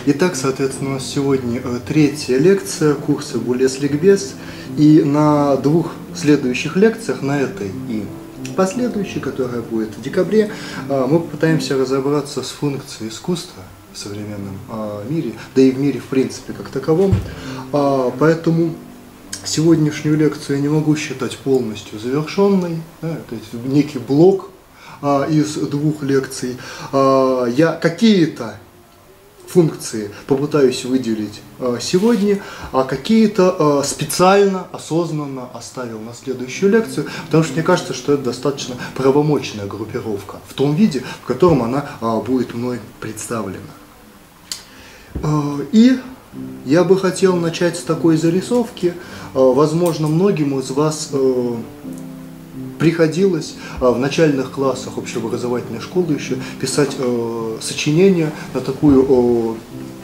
Итак, соответственно, у нас сегодня третья лекция курса Гулес-ликбез. И на двух следующих лекциях, на этой и последующей, которая будет в декабре, мы попытаемся разобраться с функцией искусства в современном мире, да и в мире в принципе как таковом. Поэтому сегодняшнюю лекцию я не могу считать полностью завершенной, да, то есть некий блок из двух лекций. Я какие-то функции попытаюсь выделить сегодня, а какие-то специально, осознанно оставил на следующую лекцию, потому что мне кажется, что это достаточно правомочная группировка в том виде, в котором она будет мной представлена. И я бы хотел начать с такой зарисовки. Возможно, многим из вас приходилось в начальных классах общеобразовательной школы еще писать сочинения на такую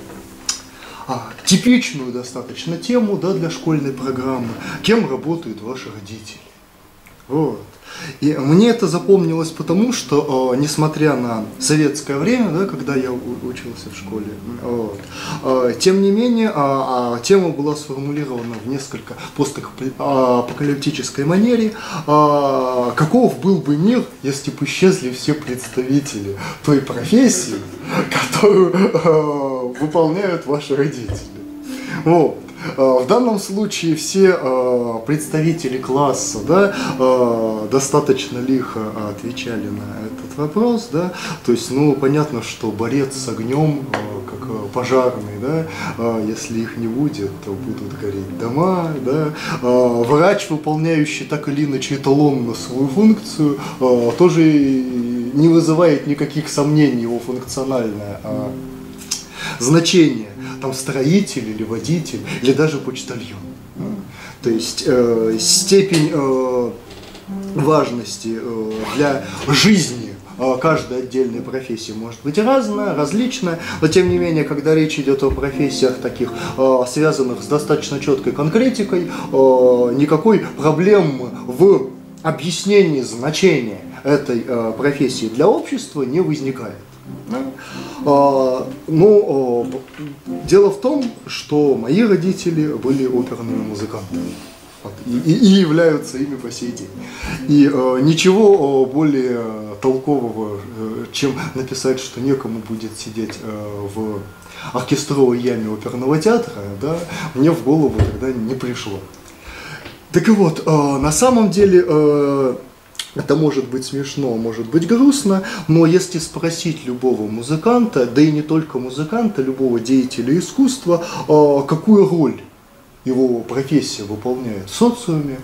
типичную достаточно тему, да, для школьной программы. Кем работают ваши родители? Вот. И мне это запомнилось потому, что, несмотря на советское время, да, когда я учился в школе, вот, тем не менее, тема была сформулирована в несколько постапокалиптической манере. Каков был бы мир, если бы исчезли все представители той профессии, которую выполняют ваши родители? Вот. В данном случае все представители класса, да, достаточно лихо отвечали на этот вопрос, да, то есть, ну, понятно, что борец с огнем, как пожарный, да, если их не будет, то будут гореть дома, да, врач, выполняющий так или иначе эталонно свою функцию, тоже не вызывает никаких сомнений его функциональное значение. Там строитель или водитель, или даже почтальон. То есть степень важности для жизни каждой отдельной профессии может быть разная, различная, но тем не менее, когда речь идет о профессиях таких, связанных с достаточно четкой конкретикой, никакой проблемы в объяснении значения этой профессии для общества не возникает. Ну, дело в том, что мои родители были оперными музыкантами и являются ими по сей день. И ничего более толкового, чем написать, что некому будет сидеть в оркестровой яме оперного театра, да, мне в голову тогда не пришло. Так вот, на самом деле, это может быть смешно, может быть грустно, но если спросить любого музыканта, да и не только музыканта, любого деятеля искусства, какую роль его профессия выполняет в социуме,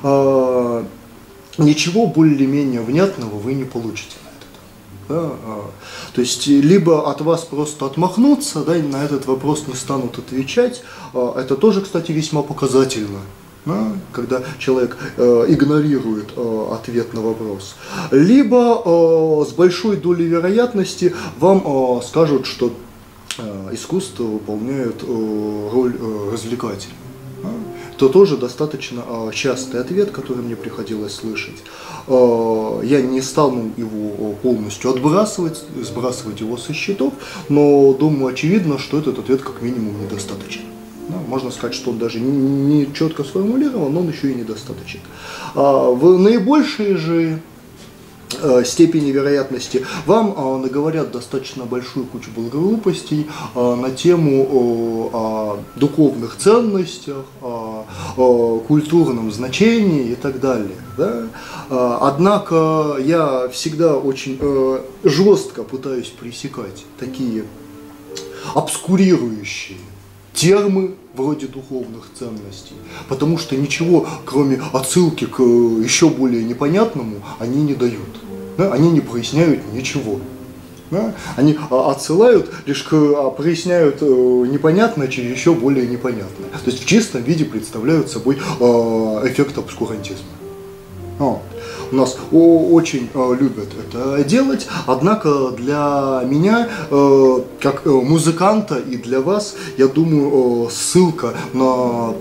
ничего более-менее внятного вы не получите на это. Да? То есть, либо от вас просто отмахнуться, да, и на этот вопрос не станут отвечать, это тоже, кстати, весьма показательно. Да, когда человек игнорирует ответ на вопрос, либо с большой долей вероятности вам скажут, что искусство выполняет роль развлекательную. Да. Это тоже достаточно частый ответ, который мне приходилось слышать. Я не стану его полностью сбрасывать его со счетов, но думаю, очевидно, что этот ответ как минимум недостаточен. Да, можно сказать, что он даже не четко сформулирован, но он еще и недостаточен. В наибольшей же степени вероятности вам наговорят достаточно большую кучу благоглупостей на тему о духовных ценностях, о культурном значении и так далее. Да? Однако я всегда очень жестко пытаюсь пресекать такие обскурирующие термы вроде духовных ценностей, потому что ничего, кроме отсылки к еще более непонятному, они не дают. Да? Они не проясняют ничего. Да? Они отсылают, лишь проясняют непонятное через еще более непонятное. То есть в чистом виде представляют собой эффект обскурантизма. У нас очень любят это делать, однако для меня, как музыканта, и для вас, я думаю, ссылка на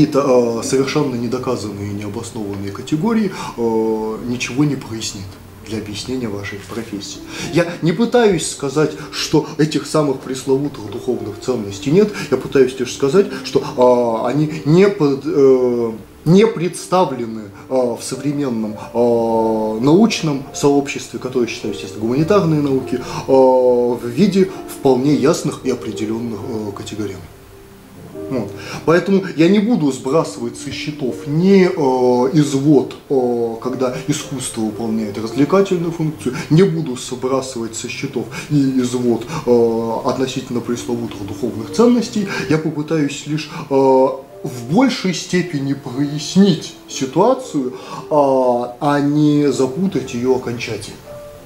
какие-то совершенно недоказанные и необоснованные категории ничего не прояснит. для объяснения вашей профессии. Я не пытаюсь сказать, что этих самых пресловутых духовных ценностей нет, я пытаюсь лишь сказать, что они не представлены в современном научном сообществе, которое считаю, естественно, гуманитарные науки, в виде вполне ясных и определенных категорий. Вот. Поэтому я не буду сбрасывать со счетов ни извод, когда искусство выполняет развлекательную функцию, не буду сбрасывать со счетов и извод относительно пресловутых духовных ценностей. Я попытаюсь лишь в большей степени прояснить ситуацию, а не запутать ее окончательно.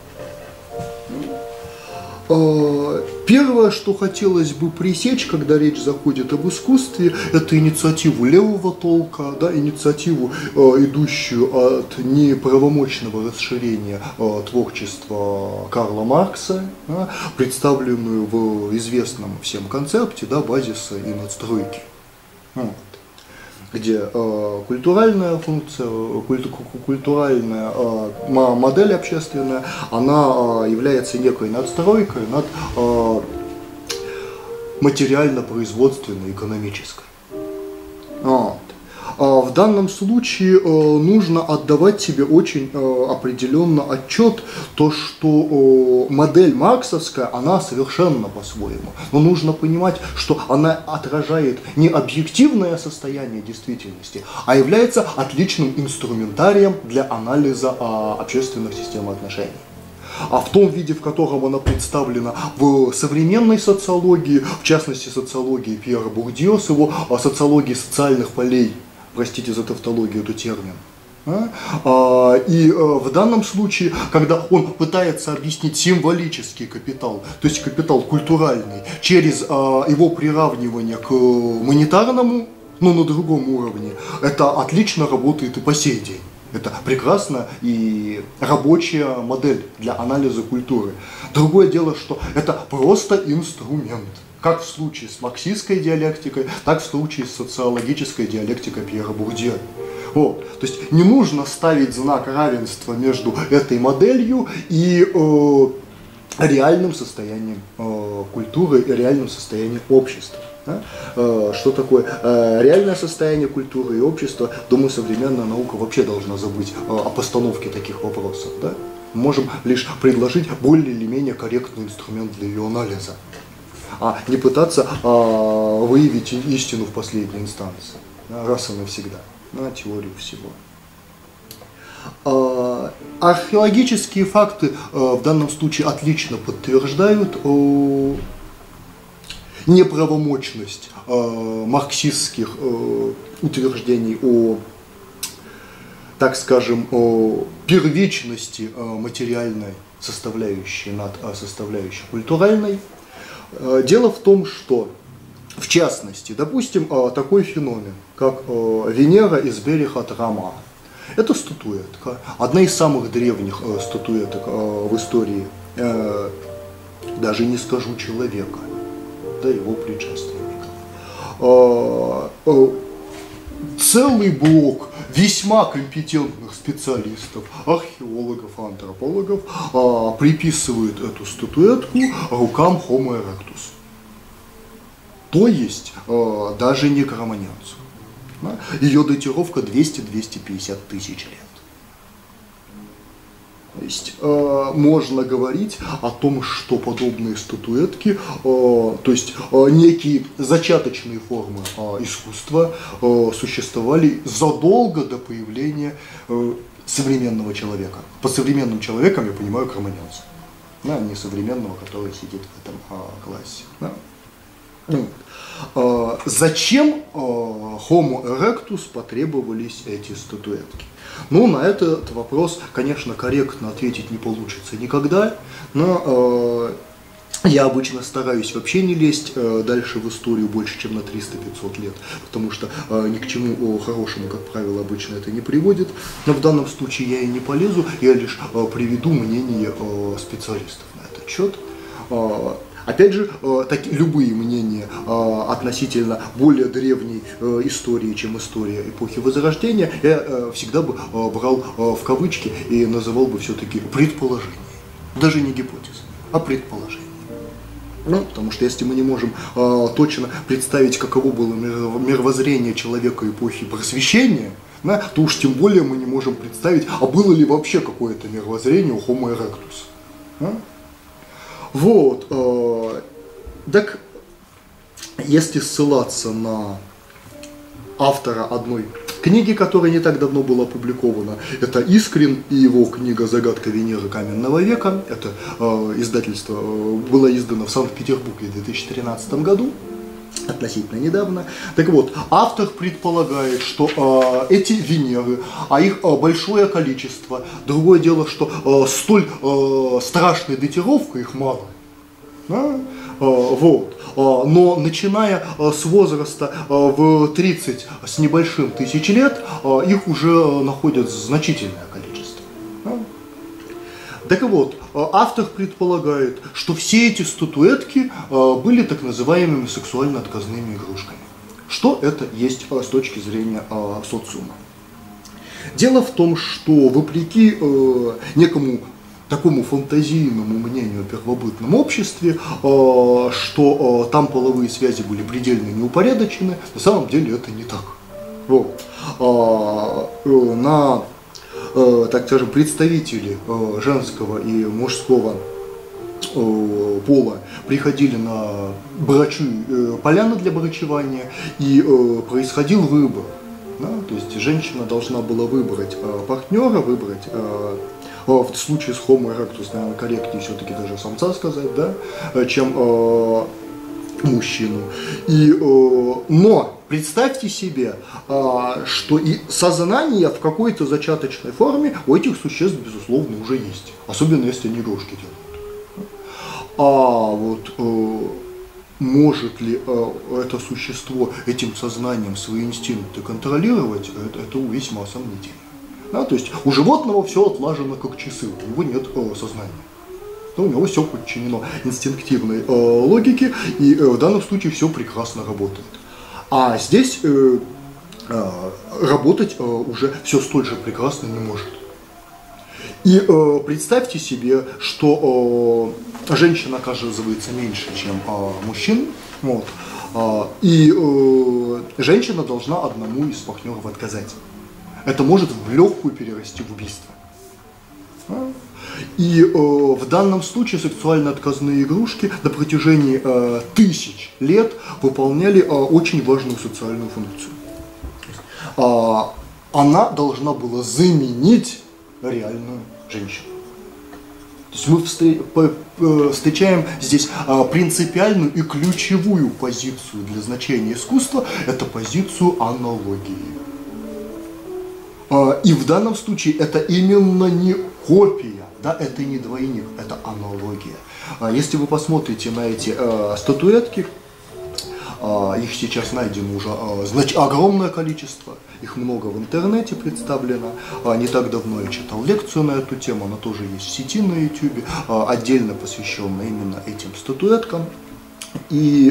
Первое, что хотелось бы пресечь, когда речь заходит об искусстве, это инициативу левого толка, да, инициативу, идущую от неправомочного расширения творчества Карла Маркса, да, представленную в известном всем концепте, да, базиса и надстройки. Вот. Где культуральная функция, культуральная модель общественная, она является некой надстройкой над материально-производственной, экономической. Вот. В данном случае нужно отдавать себе очень определенно отчет, то, что модель марксовская, она совершенно по-своему. Но нужно понимать, что она отражает не объективное состояние действительности, а является отличным инструментарием для анализа общественных систем отношений. А в том виде, в котором она представлена в современной социологии, в частности социологии Пьера Бурдье с его социологией социальных полей, простите за тавтологию, это термин. И в данном случае, когда он пытается объяснить символический капитал, то есть капитал культуральный, через его приравнивание к монетарному, но на другом уровне, это отлично работает и по сей день. Это прекрасная и рабочая модель для анализа культуры. Другое дело, что это просто инструмент. Как в случае с марксистской диалектикой, так в случае с социологической диалектикой Пьера Бурдье. Вот. То есть не нужно ставить знак равенства между этой моделью и реальным состоянием культуры и реальным состоянием общества. Да? Что такое реальное состояние культуры и общества? Думаю, современная наука вообще должна забыть о постановке таких вопросов. Да? Мы можем лишь предложить более или менее корректный инструмент для ее анализа, а не пытаться выявить истину в последней инстанции, раз и навсегда, на теорию всего. Археологические факты в данном случае отлично подтверждают неправомочность марксистских утверждений о, так скажем, о первичности материальной составляющей над составляющей культуральной. Дело в том, что, в частности, допустим, такой феномен, как Венера из Берихат Рама. Это статуэтка, одна из самых древних статуэток в истории, даже не скажу человека, да его предшественников. Целый блок весьма компетентных специалистов, археологов, антропологов приписывают эту статуэтку рукам Homo erectus. То есть даже не кроманьонцу. Ее датировка 200-250 тысяч лет. То есть можно говорить о том, что подобные статуэтки, то есть некие зачаточные формы искусства существовали задолго до появления современного человека. Под современным человеком я понимаю кроманьонца, да, не современного, который сидит в этом классе. Да. Зачем Homo erectus потребовались эти статуэтки? Ну, на этот вопрос, конечно, корректно ответить не получится никогда, но я обычно стараюсь вообще не лезть дальше в историю больше, чем на 300-500 лет, потому что ни к чему хорошему, как правило, обычно это не приводит. Но в данном случае я и не полезу, я лишь приведу мнение специалистов на этот счет. Опять же, любые мнения относительно более древней истории, чем история эпохи Возрождения, я всегда бы брал в кавычки и называл бы все-таки предположением. Даже не гипотезой, а предположением. Ну, потому что если мы не можем точно представить, каково было мировоззрение человека эпохи Просвещения, да, то уж тем более мы не можем представить, а было ли вообще какое-то мировоззрение у Homo erectus. Да? Вот. Так, если ссылаться на автора одной книги, которая не так давно была опубликована, это Искрин и его книга «Загадка Венеры каменного века». Это издательство было издано в Санкт-Петербурге в 2013 году, относительно недавно. Так вот, автор предполагает, что эти Венеры, а их большое количество, другое дело, что столь страшной датировкой их мало. Да? Вот. Но начиная с возраста в 30 с небольшим тысяч лет, их уже находят значительное количество. Да? Так вот, автор предполагает, что все эти статуэтки были так называемыми сексуально-отказными игрушками. Что это есть с точки зрения социума? Дело в том, что вопреки некому такому фантазийному мнению о первобытном обществе, что там половые связи были предельно неупорядочены, на самом деле это не так. Вот. Так скажем, представители женского и мужского пола приходили на поляны для брачевания, и происходил выбор. Да? То есть женщина должна была выбрать партнера, выбрать, в случае с Homo erectus, наверное, корректнее все-таки даже самца сказать, да, чем мужчину. Но представьте себе, что и сознание в какой-то зачаточной форме у этих существ, безусловно, уже есть. Особенно, если они игрушки делают. Может ли это существо этим сознанием свои инстинкты контролировать, это весьма сомнительно. Да, то есть у животного все отлажено как часы, у него нет сознания. Но у него все подчинено инстинктивной логике, и в данном случае все прекрасно работает. А здесь работать уже все столь же прекрасно не может. И представьте себе, что женщина оказывается меньше, чем мужчин, вот, и женщина должна одному из партнеров отказать. Это может в легкую перерасти в убийство. И в данном случае сексуально отказные игрушки на протяжении тысяч лет выполняли очень важную социальную функцию. Она должна была заменить реальную женщину. То есть мы встречаем здесь принципиальную и ключевую позицию для значения искусства, это позицию аналогии. И в данном случае это именно не копия, да, это не двойник, это аналогия. Если вы посмотрите на эти статуэтки, их сейчас найдено уже огромное количество, их много в интернете представлено. Не так давно я читал лекцию на эту тему, она тоже есть в сети на YouTube, отдельно посвященная именно этим статуэткам. И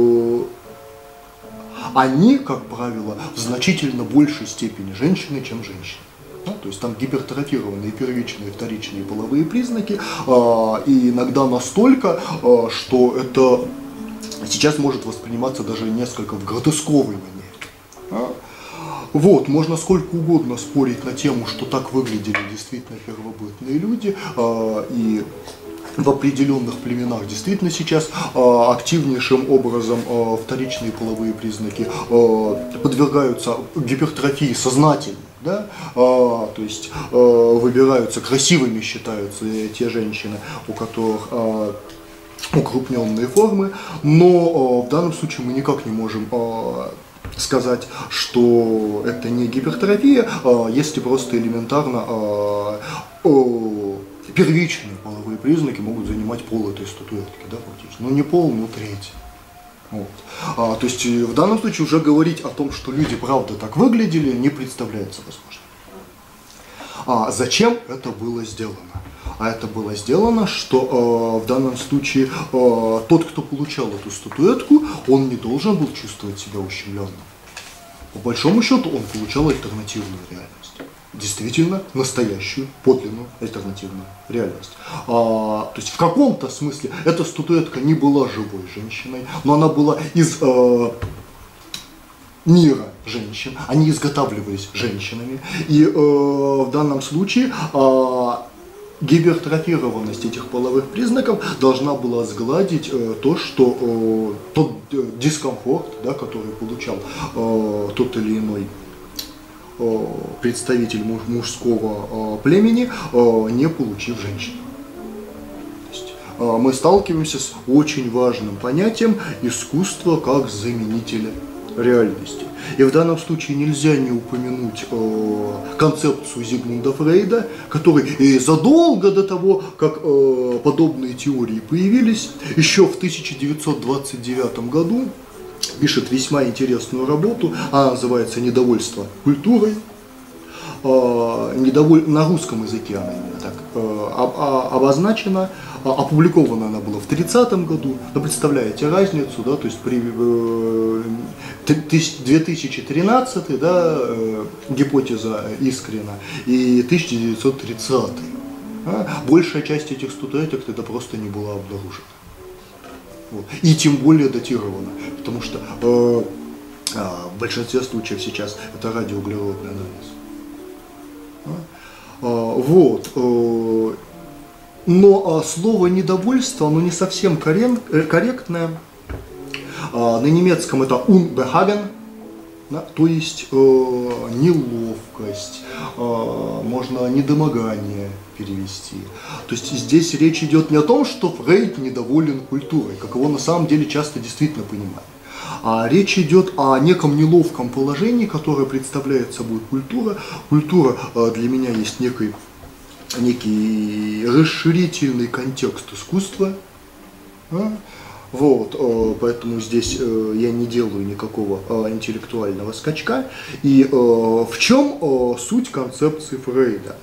они, как правило, в значительно большей степени женщины, чем женщины. Да, то есть там гипертрофированные первичные и вторичные половые признаки, и иногда настолько, что это сейчас может восприниматься даже несколько в гротесковой манере. Вот, можно сколько угодно спорить на тему, что так выглядели действительно первобытные люди, и в определенных племенах действительно сейчас активнейшим образом вторичные половые признаки подвергаются гипертрофии сознательно. Да? То есть выбираются, красивыми считаются те женщины, у которых укрупненные формы, но в данном случае мы никак не можем сказать, что это не гипертрофия, если просто элементарно первичные половые признаки могут занимать пол этой статуэтки, да, фактически. Ну не пол, но треть. Вот. То есть в данном случае уже говорить о том, что люди правда так выглядели, не представляется возможным. Зачем это было сделано? А это было сделано, что в данном случае тот, кто получал эту статуэтку, он не должен был чувствовать себя ущемленным. По большому счету он получал альтернативную реальность. Действительно настоящую, подлинную альтернативную реальность. То есть в каком-то смысле эта статуэтка не была живой женщиной, но она была из мира женщин, они изготавливались женщинами. И в данном случае гипертрофированность этих половых признаков должна была сгладить то, что тот дискомфорт, да, который получал тот или иной представитель мужского племени, не получив женщину. То есть, мы сталкиваемся с очень важным понятием искусства как заменителя реальности. И в данном случае нельзя не упомянуть концепцию Зигмунда Фрейда, который задолго до того, как подобные теории появились, еще в 1929 году пишет весьма интересную работу, она называется «Недовольство культурой». На русском языке она именно так обозначена, опубликована она была в 30-м году, но представляете разницу, да, то есть при 2013, да, гипотеза Искрена и 1930. Большая часть этих статуэток тогда просто не была обнаружена. Вот. И тем более датирована, потому что в большинстве случаев сейчас это радиоуглеродный анализ. Вот. Но слово «недовольство», оно не совсем корректное. На немецком это «unbehagen», да, то есть неловкость, можно недомогание перевести. То есть здесь речь идет не о том, что Фрейд недоволен культурой, как его на самом деле часто действительно понимают. А речь идет о неком неловком положении, которое представляет собой культура. Культура для меня есть некий расширительный контекст искусства. Вот, поэтому здесь я не делаю никакого интеллектуального скачка. И в чем суть концепции Фрейда?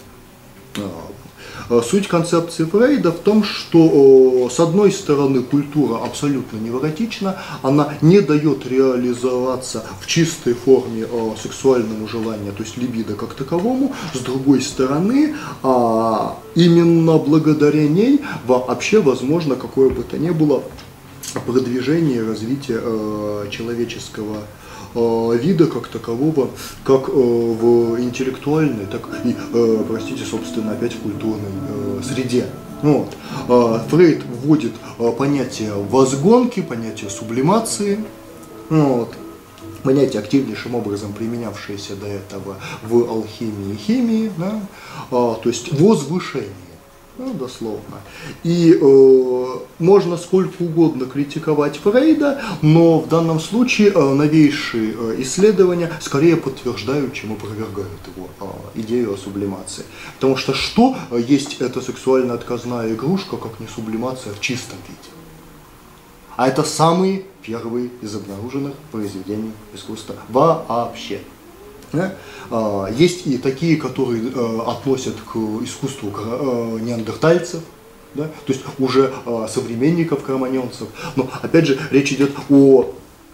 Суть концепции Фрейда в том, что с одной стороны культура абсолютно невротична, она не дает реализоваться в чистой форме сексуальному желанию, то есть либидо как таковому, с другой стороны, именно благодаря ней вообще возможно какое бы то ни было продвижение и развитие человеческого вида как такового, как в интеллектуальной, так и, простите, собственно, опять в культурной среде. Вот. Фрейд вводит понятие возгонки, понятие сублимации, вот. Понятие, активнейшим образом применявшееся до этого в алхимии и химии, да? То есть возвышение. Ну, дословно. И можно сколько угодно критиковать Фрейда, но в данном случае новейшие исследования скорее подтверждают, чем опровергают его идею о сублимации. Потому что есть эта сексуально отказная игрушка, как не сублимация в чистом виде? А это самые первые из обнаруженных произведений искусства вообще. Да? Есть и такие, которые относят к искусству неандертальцев, да? То есть уже современников кроманьонцев. Но опять же речь идет о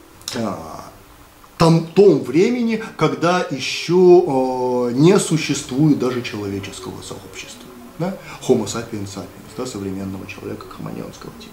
том времени, когда еще не существует даже человеческого сообщества. Да? Homo sapiens sapiens, да, современного человека кроманьонского типа.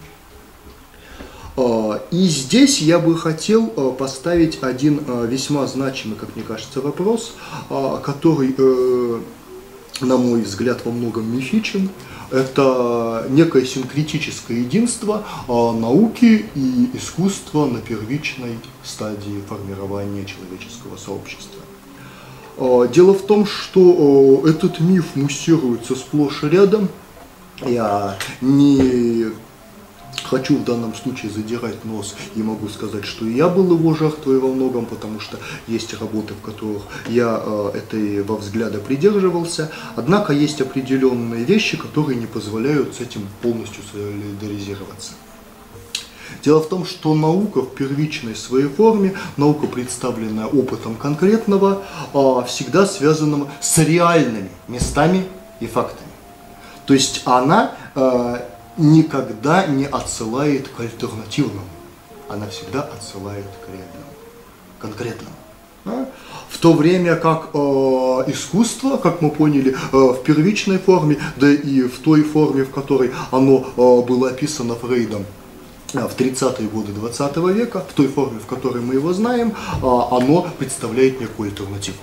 И здесь я бы хотел поставить один весьма значимый, как мне кажется, вопрос, который, на мой взгляд, во многом мифичен. Это некое синкретическое единство науки и искусства на первичной стадии формирования человеческого сообщества. Дело в том, что этот миф муссируется сплошь и рядом. Я не хочу в данном случае задирать нос и могу сказать, что и я был его жертвой во многом, потому что есть работы, в которых я этого взгляда придерживался. Однако есть определенные вещи, которые не позволяют с этим полностью солидаризироваться. Дело в том, что наука в первичной своей форме, наука, представленная опытом конкретного, всегда связана с реальными местами и фактами. То есть она никогда не отсылает к альтернативному, она всегда отсылает к реальному, конкретному. Да? В то время как искусство, как мы поняли, в первичной форме, да и в той форме, в которой оно было описано Фрейдом в 30-е годы 20 века, в той форме, в которой мы его знаем, оно представляет некую альтернативу.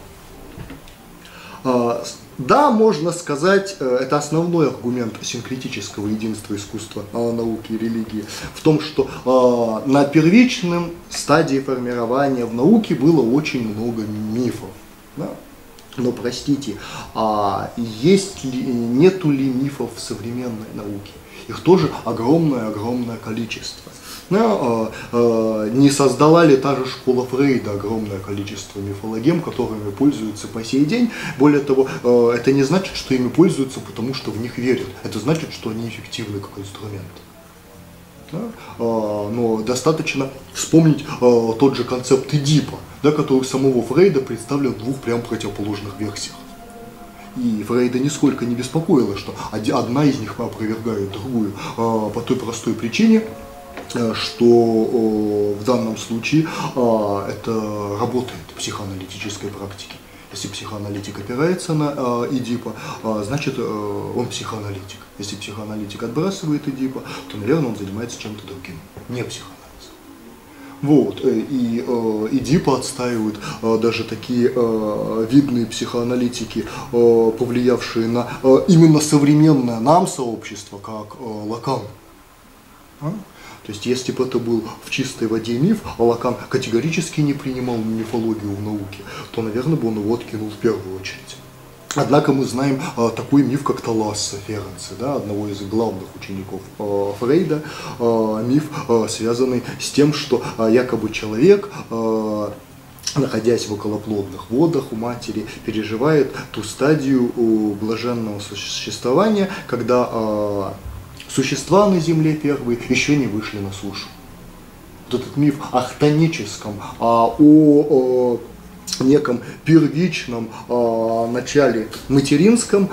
Да, можно сказать, это основной аргумент синкретического единства искусства, науки и религии, в том, что на первичном стадии формирования в науке было очень много мифов. Да? Но, простите, нету ли мифов в современной науке? Их тоже огромное количество. Не создала ли та же школа Фрейда огромное количество мифологем, которыми пользуются по сей день? Более того, это не значит, что ими пользуются, потому что в них верят. Это значит, что они эффективны как инструмент. Но достаточно вспомнить тот же концепт Эдипа, да, который самого Фрейда представлен в двух прям противоположных версиях. И Фрейда нисколько не беспокоило, что одна из них опровергает другую по той простой причине, что в данном случае это работает в психоаналитической практике. Если психоаналитик опирается на Эдипа, значит он психоаналитик. Если психоаналитик отбрасывает Эдипа, то, наверное, он занимается чем-то другим, не психоанализом. Вот. И Эдипа отстаивают даже такие видные психоаналитики, повлиявшие на именно современное нам сообщество, как Лакан. То есть, если бы это был в чистой воде миф, а Лакан категорически не принимал мифологию в науке, то, наверное, бы он его откинул в первую очередь. Однако мы знаем такой миф, как Таласса Ференце, да, одного из главных учеников Фрейда, миф, связанный с тем, что якобы человек, находясь в околоплодных водах у матери, переживает ту стадию блаженного существования, когда существа на земле первые еще не вышли на сушу. Вот этот миф о хтоническом, о неком первичном начале материнском,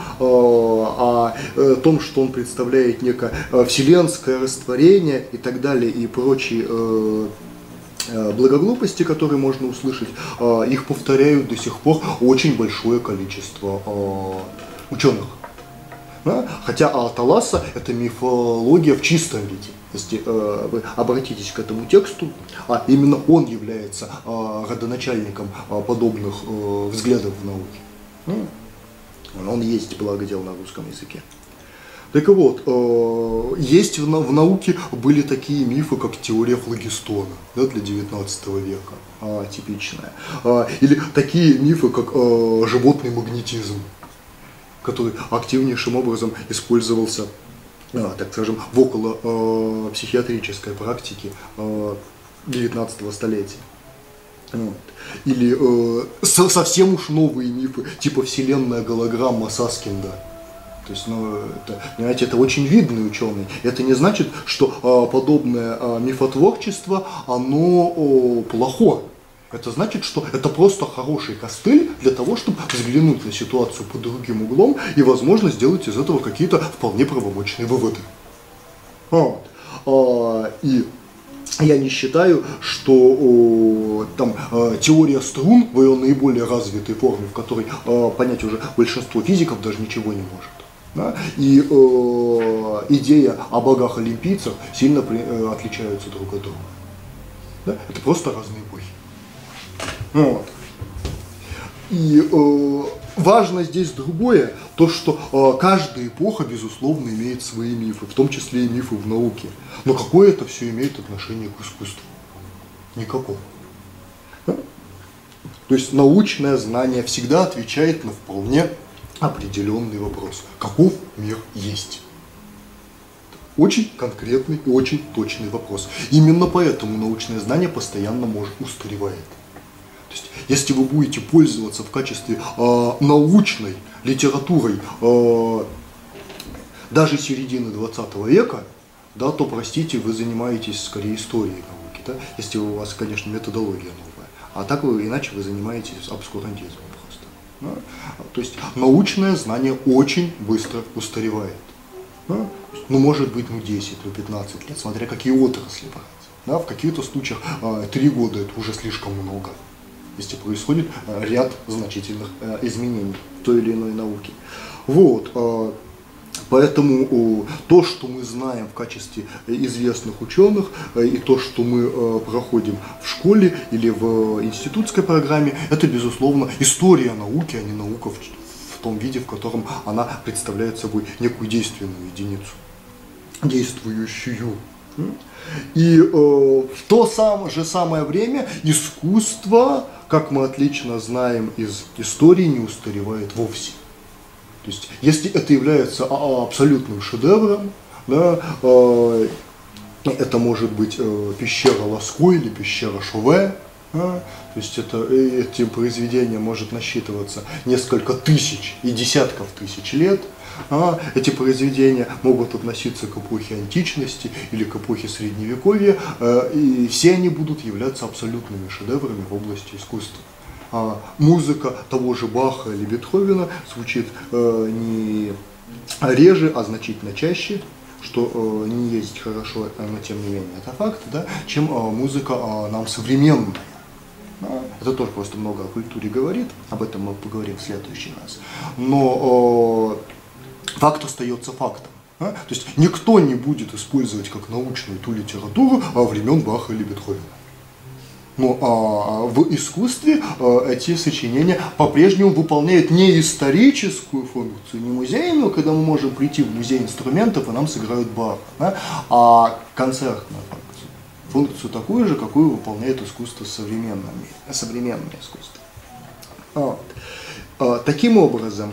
о том, что он представляет некое вселенское растворение и так далее, и прочие благоглупости, которые можно услышать, их повторяют до сих пор очень большое количество ученых. Да? Хотя Таласса – это мифология в чистом виде. Если вы обратитесь к этому тексту, именно он является родоначальником подобных взглядов в науке. Он есть благодел на русском языке. Так вот, есть в науке были такие мифы, как теория флогистона, да, для 19 века, типичная. Или такие мифы, как животный магнетизм, который активнейшим образом использовался, так скажем, в около психиатрической практике 19 столетия. Вот. Или совсем уж новые мифы, типа вселенная голограмма Саскинда. То есть, понимаете, это очень видный ученый. Это не значит, что подобное мифотворчество, оно плохое. Это значит, что это просто хороший костыль для того, чтобы взглянуть на ситуацию под другим углом и, возможно, сделать из этого какие-то вполне правомочные выводы. И я не считаю, что теория струн в ее наиболее развитой форме, в которой понять уже большинство физиков даже ничего не может. Да? И идея о богах-олимпийцах сильно отличаются друг от друга. Да? Это просто разные эпохи. Вот. И важно здесь другое, то, что каждая эпоха, безусловно, имеет свои мифы, в том числе и мифы в науке. Но какое это все имеет отношение к искусству? Никакого. Да? То есть научное знание всегда отвечает на вполне определенный вопрос. Каков мир есть? Очень конкретный и очень точный вопрос. Именно поэтому научное знание постоянно устаревает. То есть, если вы будете пользоваться в качестве научной литературой даже середины 20 века, да, то, простите, вы занимаетесь скорее историей науки, да, если у вас, конечно, методология новая. А так иначе вы занимаетесь обскурантизмом просто. Да? То есть научное знание очень быстро устаревает. Да? Ну, может быть, 10, 15 лет, смотря какие отрасли брать. Да? В каких-то случаях 3 года это уже слишком много, если происходит ряд значительных изменений в той или иной науке. Вот. Поэтому то, что мы знаем в качестве известных ученых, и то, что мы проходим в школе или в институтской программе, это, безусловно, история науки, а не наука в том виде, в котором она представляет собой некую действенную единицу, действующую. И в то же самое время искусство, как мы отлично знаем из истории, не устаревает вовсе. То есть, если это является абсолютным шедевром, да, это может быть пещера Ласкво или пещера Шове, да, то есть этим произведением может насчитываться несколько тысяч и десятков тысяч лет. Эти произведения могут относиться к эпохе античности или к эпохе средневековья, и все они будут являться абсолютными шедеврами в области искусства. Музыка того же Баха или Бетховена звучит не реже, а значительно чаще, что не есть хорошо, но тем не менее это факт, да, чем музыка нам современная. Это тоже просто много о культуре говорит, об этом мы поговорим в следующий раз. Но факт остается фактом. То есть никто не будет использовать как научную ту литературу времен Баха или Бетховена. Но в искусстве эти сочинения по-прежнему выполняют не историческую функцию, не музейную, когда мы можем прийти в музей инструментов и нам сыграют Баха, да, а концертную функцию. Функцию такую же, какую выполняет искусство современное искусство. Таким образом,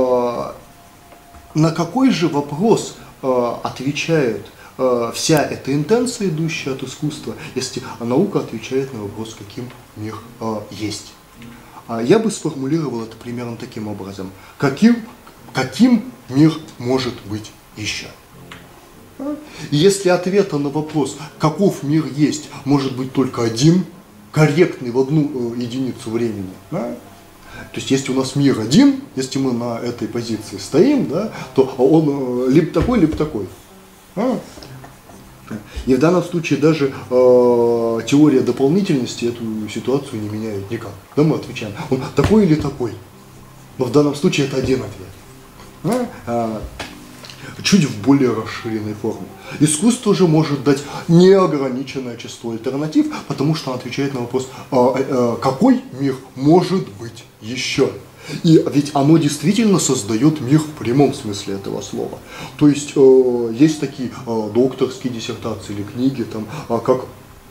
на какой же вопрос отвечает вся эта интенция, идущая от искусства, если наука отвечает на вопрос, каким мир есть? Я бы сформулировал это примерно таким образом. Каким мир может быть еще? И если ответа на вопрос, каков мир есть, может быть только один, корректный в одну единицу времени, да? То есть, если у нас мир один, если мы на этой позиции стоим, да, то он либо такой. И в данном случае даже теория дополнительности эту ситуацию не меняет никак. Да, мы отвечаем, он такой или такой. Но в данном случае это один ответ. Чуть в более расширенной форме. Искусство же может дать неограниченное число альтернатив, потому что оно отвечает на вопрос, какой мир может быть еще. И ведь оно действительно создает мир в прямом смысле этого слова. То есть есть такие докторские диссертации или книги, там, как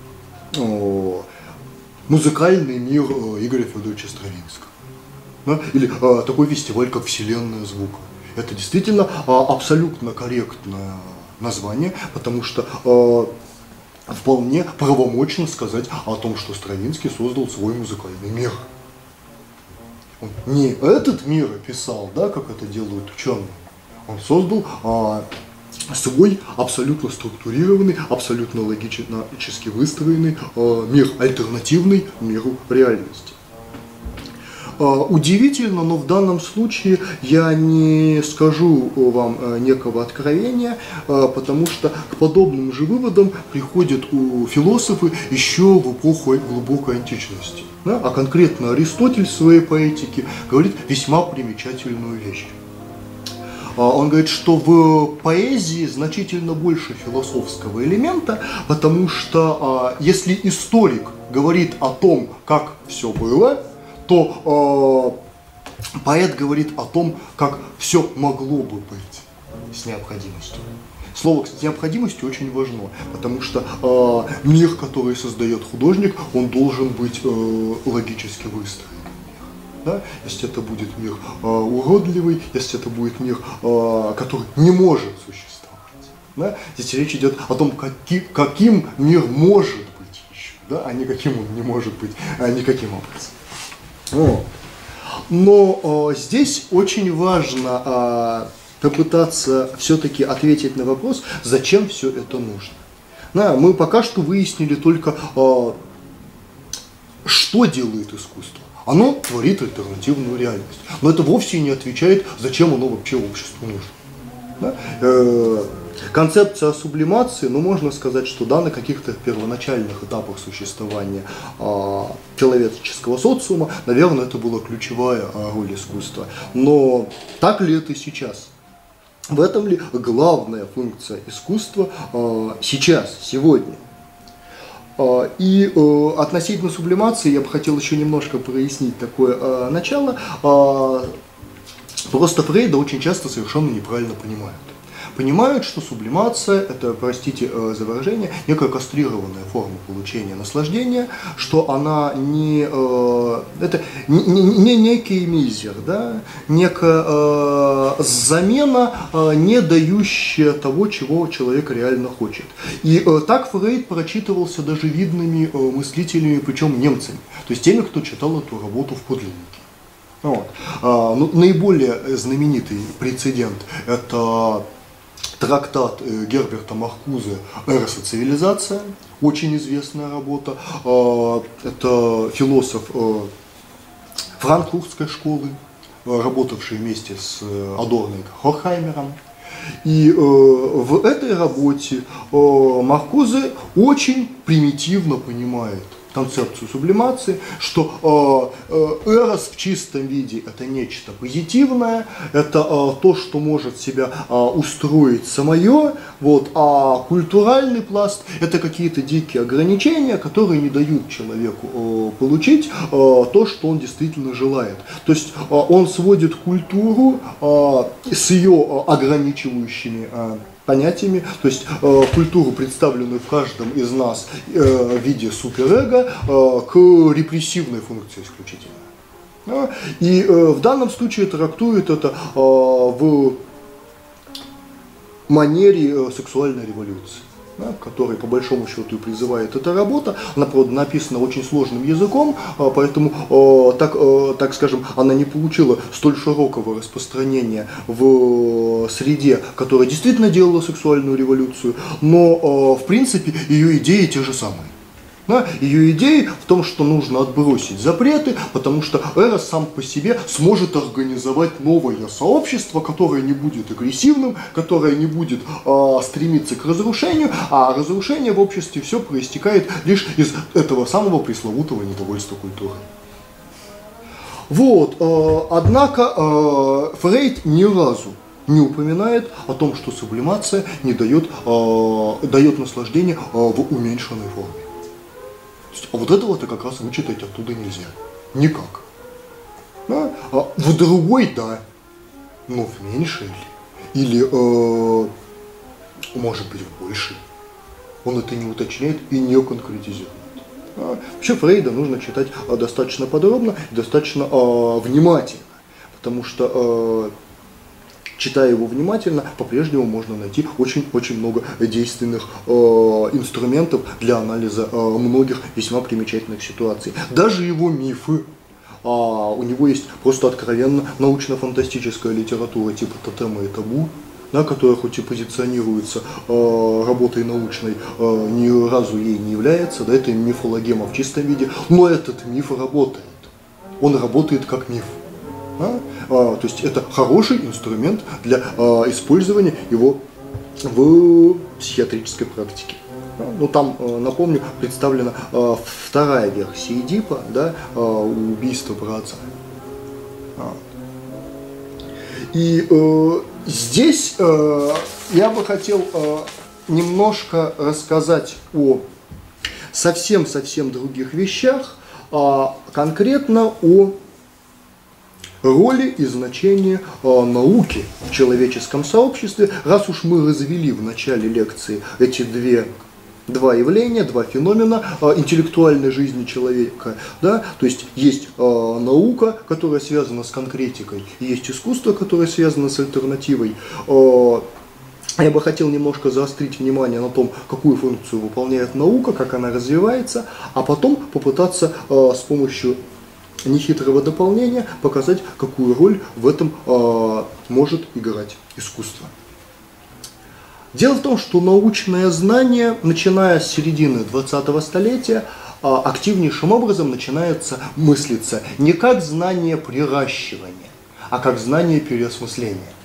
музыкальный мир Игоря Федоровича Стравинского. Да? Или такой фестиваль, как «Вселенная звука». Это действительно абсолютно корректное название, потому что вполне правомочно сказать о том, что Стравинский создал свой музыкальный мир. Он не этот мир описал, да, как это делают ученые. Он создал свой абсолютно структурированный, абсолютно логически выстроенный мир, альтернативный миру реальности. Удивительно, но в данном случае я не скажу вам некого откровения, потому что к подобным же выводам приходят философы еще в эпоху глубокой античности. Да? А конкретно Аристотель в своей поэтике говорит весьма примечательную вещь. Он говорит, что в поэзии значительно больше философского элемента, потому что если историк говорит о том, как все было, то поэт говорит о том, как все могло бы быть с необходимостью. Слово «с необходимостью» очень важно, потому что мир, который создает художник, он должен быть логически выстроен. Да? Если это будет мир уродливый, если это будет мир, который не может существовать. Да? Здесь речь идет о том, каким мир может быть еще, да? А не каким он не может быть, никаким образом. Вот. Но здесь очень важно попытаться все-таки ответить на вопрос, зачем все это нужно. Да, мы пока что выяснили только, что делает искусство. Оно творит альтернативную реальность. Но это вовсе не отвечает, зачем оно вообще обществу нужно. Да? Концепция сублимации, ну, можно сказать, что да, на каких-то первоначальных этапах существования человеческого социума, наверное, это была ключевая роль искусства. Но так ли это сейчас? В этом ли главная функция искусства сейчас, сегодня? И относительно сублимации я бы хотел еще немножко прояснить такое начало. Просто Фрейда очень часто совершенно неправильно понимают, что сублимация – это, простите за выражение, некая кастрированная форма получения наслаждения, что она это не некий мизер, да, некая замена, не дающая того, чего человек реально хочет. И так Фрейд прочитывался даже видными мыслителями, причем немцами, то есть теми, кто читал эту работу в подлиннике. Вот. Ну, наиболее знаменитый прецедент – это трактат Герберта Маркузе «Эрос и цивилизация», очень известная работа. Это философ франкфуртской школы, работавший вместе с Адорно и Хорхаймером. И в этой работе Маркузе очень примитивно понимает концепцию сублимации, что эрос в чистом виде это нечто позитивное, это то, что может себя устроить самое, вот, а культуральный пласт это какие-то дикие ограничения, которые не дают человеку получить то, что он действительно желает. То есть он сводит культуру с ее ограничивающими понятиями, то есть культуру, представленную в каждом из нас в виде суперэго, к репрессивной функции исключительно. И в данном случае трактует это в манере сексуальной революции, да, которой по большому счету и призывает эта работа. Она, правда, написана очень сложным языком, поэтому, так скажем, она не получила столь широкого распространения в среде, которая действительно делала сексуальную революцию, но, в принципе, ее идеи те же самые. Да, ее идеи в том, что нужно отбросить запреты, потому что эрос сам по себе сможет организовать новое сообщество, которое не будет агрессивным, которое не будет стремиться к разрушению, а разрушение в обществе все проистекает лишь из этого самого пресловутого недовольства культурой. Вот, однако Фрейд ни разу не упоминает о том, что сублимация не дает наслаждение в уменьшенной форме. А вот этого-то как раз вычитать оттуда нельзя. Никак. Да? В другой, да, но в меньшей или может быть в большей. Он это не уточняет и не конкретизирует. Вообще Фрейда нужно читать достаточно подробно и достаточно внимательно, потому что читая его внимательно, по-прежнему можно найти очень много действенных инструментов для анализа многих весьма примечательных ситуаций. Даже его мифы. У него есть просто откровенно научно-фантастическая литература типа «Тотема и табу», да, которая хоть и позиционируется работой научной, ни разу ей не является, да, это мифологема в чистом виде, но этот миф работает. Он работает как миф. То есть это хороший инструмент для использования его в психиатрической практике. Ну, там, напомню, представлена вторая версия Эдипа, да, убийство праотца. И здесь я бы хотел немножко рассказать о совсем других вещах, конкретно о роли и значении науки в человеческом сообществе, раз уж мы развели в начале лекции эти два явления, два феномена интеллектуальной жизни человека, да, то есть есть наука, которая связана с конкретикой, и есть искусство, которое связано с альтернативой. Я бы хотел немножко заострить внимание на том, какую функцию выполняет наука, как она развивается, а потом попытаться с помощью нехитрого дополнения показать, какую роль в этом может играть искусство. Дело в том, что научное знание, начиная с середины 20-го столетия, активнейшим образом начинается мыслиться не как знание приращивания, а как знание переосмысления.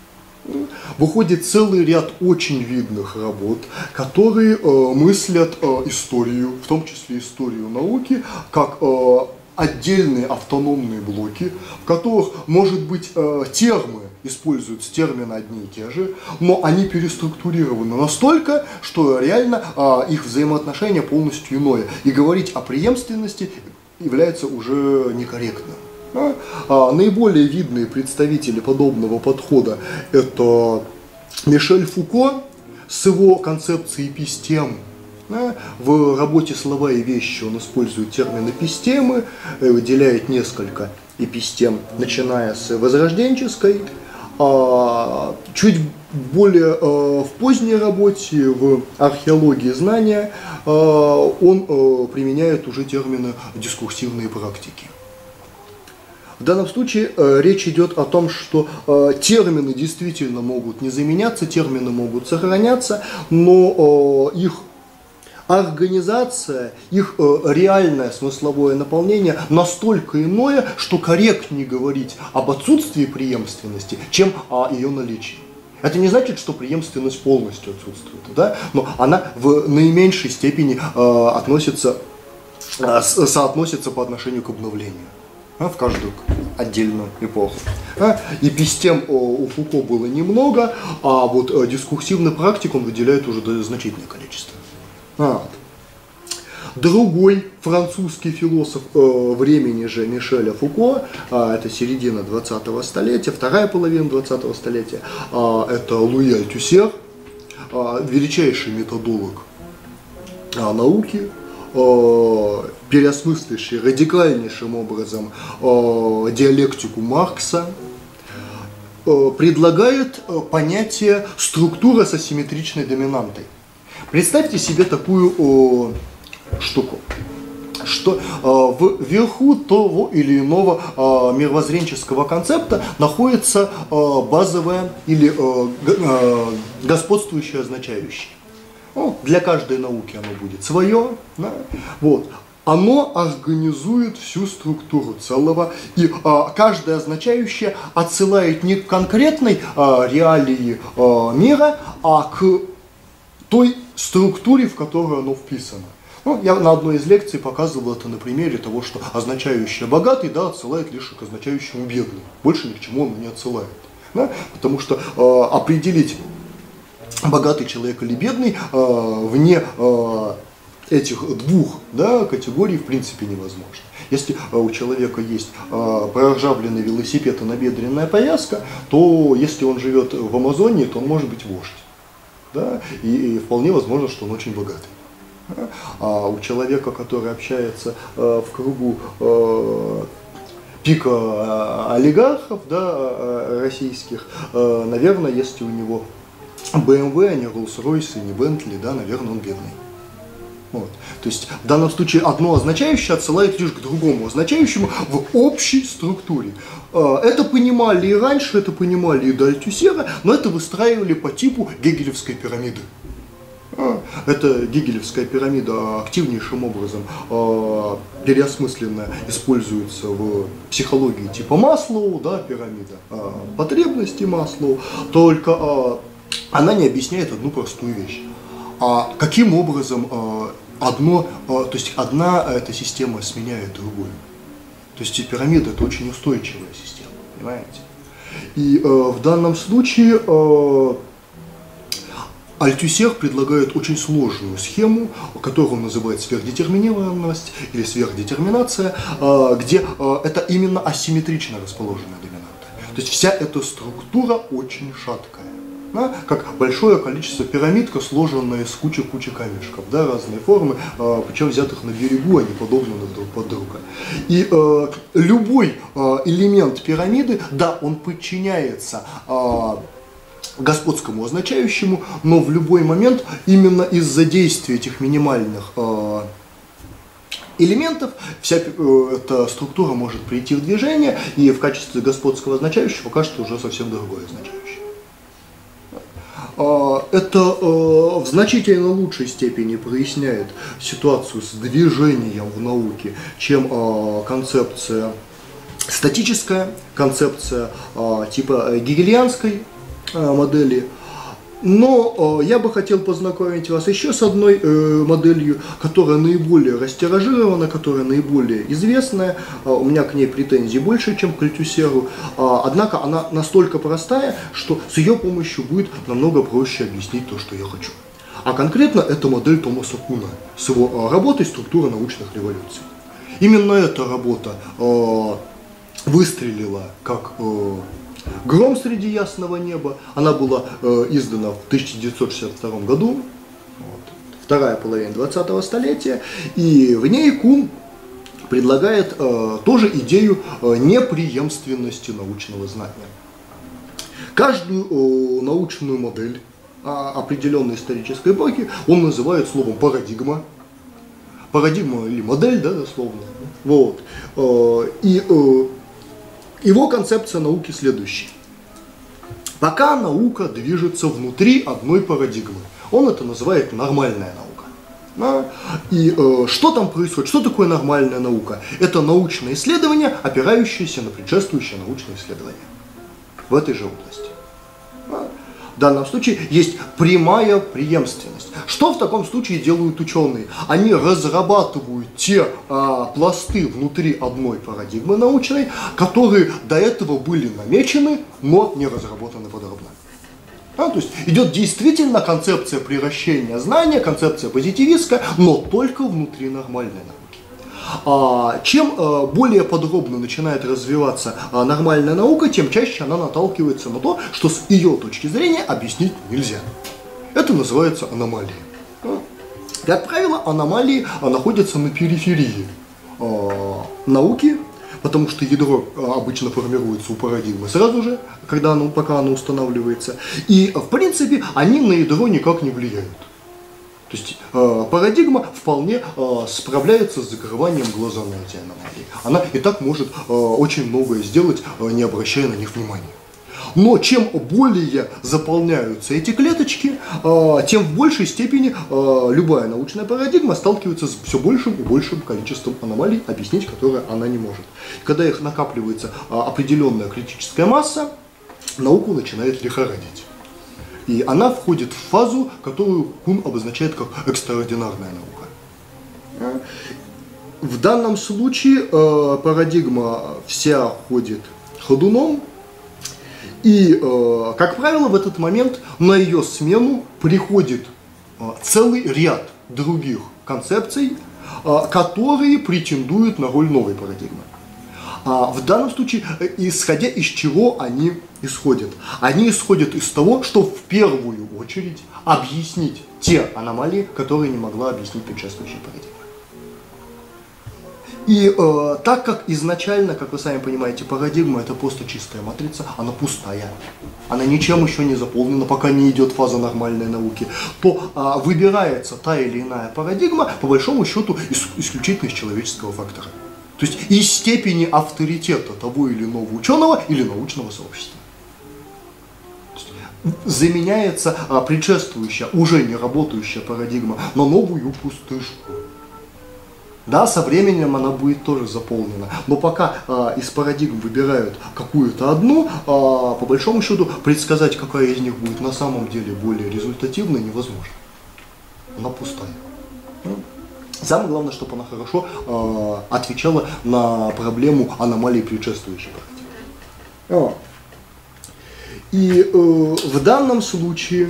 выходит целый ряд очень видных работ, которые мыслят историю, в том числе историю науки, как отдельные автономные блоки, в которых, может быть, термы используются, термины одни и те же, но они переструктурированы настолько, что реально их взаимоотношение полностью иное. И говорить о преемственности является уже некорректным. Наиболее видные представители подобного подхода – это Мишель Фуко с его концепцией эпистем. В работе «Слова и вещи» он использует термин эпистемы, выделяет несколько эпистем, начиная с возрожденческой. Чуть более в поздней работе, в археологии знания, он применяет уже термины дискурсивные практики. В данном случае речь идет о том, что термины действительно могут не заменяться, термины могут сохраняться, но их организация, их реальное смысловое наполнение настолько иное, что корректнее говорить об отсутствии преемственности, чем о ее наличии. Это не значит, что преемственность полностью отсутствует, да? Но она в наименьшей степени соотносится по отношению к обновлению. В каждую отдельную эпоху. Эпистем у Фуко было немного, а вот дискурсивный практик он выделяет уже значительное количество. Другой французский философ времени же Мишеля Фуко, это середина 20-го столетия, вторая половина 20-го столетия, это Луи Альтюсер, величайший методолог науки, переосмысливший радикальнейшим образом диалектику Маркса, предлагает понятие структура с асимметричной доминантой. Представьте себе такую штуку, что вверху того или иного мировоззренческого концепта находится базовое или господствующее означающее. Для каждой науки оно будет свое. Да? Вот. Оно организует всю структуру целого, и каждое означающее отсылает не к конкретной реалии мира, а к той структуре, в которую оно вписано. Я на одной из лекций показывал это на примере того, что означающее богатый, да, отсылает лишь к означающему бедный. Больше ни к чему он не отсылает. Да? Потому что определить, богатый человек или бедный, вне этих двух, да, категорий в принципе невозможно. Если у человека есть проржавленный велосипед и набедренная повязка, то если он живет в Амазонии, то он может быть вождь. Да? И вполне возможно, что он очень богатый. А у человека, который общается в кругу пика олигархов, да, российских, наверное, если у него BMW, а не Rolls-Royce, не Bentley, да, наверное, он бедный. Вот. То есть в данном случае одно означающее отсылает лишь к другому означающему в общей структуре. Это понимали и раньше, это понимали и до Альтюсера, но это выстраивали по типу гегелевской пирамиды. Эта гегелевская пирамида активнейшим образом переосмысленная используется в психологии типа Маслоу, да, пирамида потребностей Маслоу, только она не объясняет одну простую вещь. Каким образом то есть одна эта система сменяет другую. То есть пирамида это очень устойчивая система, понимаете? И в данном случае Альтюсер предлагает очень сложную схему, которую он называет сверхдетерминированность или сверхдетерминация, где это именно асимметрично расположенная доминанта. То есть вся эта структура очень шаткая. Да, как большое количество пирамидка, сложенная из кучи камешков, да, разные формы, причем взятых на берегу, они подогнаны друг под друга. И любой элемент пирамиды, да, он подчиняется господскому означающему, но в любой момент именно из-за действия этих минимальных элементов вся эта структура может прийти в движение, и в качестве господского означающего окажется уже совсем другое означающее. Это в значительно лучшей степени проясняет ситуацию с движением в науке, чем концепция статическая, концепция типа гегельянской, модели. Но я бы хотел познакомить вас еще с одной моделью, которая наиболее растиражирована, которая наиболее известная. У меня к ней претензий больше, чем к Альтюсеру. Однако она настолько простая, что с ее помощью будет намного проще объяснить то, что я хочу. А конкретно это модель Томаса Куна с его работой «Структура научных революций». Именно эта работа выстрелила как гром среди ясного неба. Она была издана в 1962 году, вторая половина 20-го столетия, и в ней Кун предлагает тоже идею непреемственности научного знания. Каждую научную модель определенной исторической эпохи он называет словом парадигма. Парадигма или модель, да, дословно. Вот. И его концепция науки следующая. Пока наука движется внутри одной парадигмы, он это называет нормальная наука. Да? И что там происходит? Что такое нормальная наука? Это научное исследование, опирающееся на предшествующее научное исследование в этой же области. Да? В данном случае есть прямая преемственность. Что в таком случае делают ученые? Они разрабатывают те пласты внутри одной парадигмы научной, которые до этого были намечены, но не разработаны подробно. То есть идет действительно концепция приращения знания, концепция позитивистская, но только внутри нормальной науки. Чем более подробно начинает развиваться нормальная наука, тем чаще она наталкивается на то, что с ее точки зрения объяснить нельзя. Это называется аномалией. Как правило, аномалии находятся на периферии науки, потому что ядро обычно формируется у парадигмы сразу же, пока оно устанавливается. И, в принципе, они на ядро никак не влияют. То есть парадигма вполне справляется с закрыванием глаза на эти аномалии. Она и так может очень многое сделать, не обращая на них внимания. Но чем более заполняются эти клеточки, тем в большей степени любая научная парадигма сталкивается с все большим и большим количеством аномалий, объяснить которые она не может. Когда их накапливается определенная критическая масса, науку начинает лихорадить. И она входит в фазу, которую Кун обозначает как экстраординарная наука. В данном случае парадигма вся ходит ходуном, и, как правило, в этот момент на ее смену приходит целый ряд других концепций, которые претендуют на роль новой парадигмы. В данном случае, исходя из чего они исходят? Они исходят из того, что в первую очередь объяснить те аномалии, которые не могла объяснить предшествующая парадигма. И так как изначально, как вы сами понимаете, парадигма это просто чистая матрица, она пустая, она ничем еще не заполнена, пока не идет фаза нормальной науки, то выбирается та или иная парадигма, по большому счету, исключительно из человеческого фактора. То есть из степени авторитета того или иного ученого или научного сообщества. Заменяется предшествующая, уже не работающая парадигма на новую пустышку. Да, со временем она будет тоже заполнена, но пока из парадигм выбирают какую-то одну, по большому счету предсказать, какая из них будет на самом деле более результативной, невозможно. Она пустая. Самое главное, чтобы она хорошо отвечала на проблему аномалий предшествующей парадигмы. И в данном случае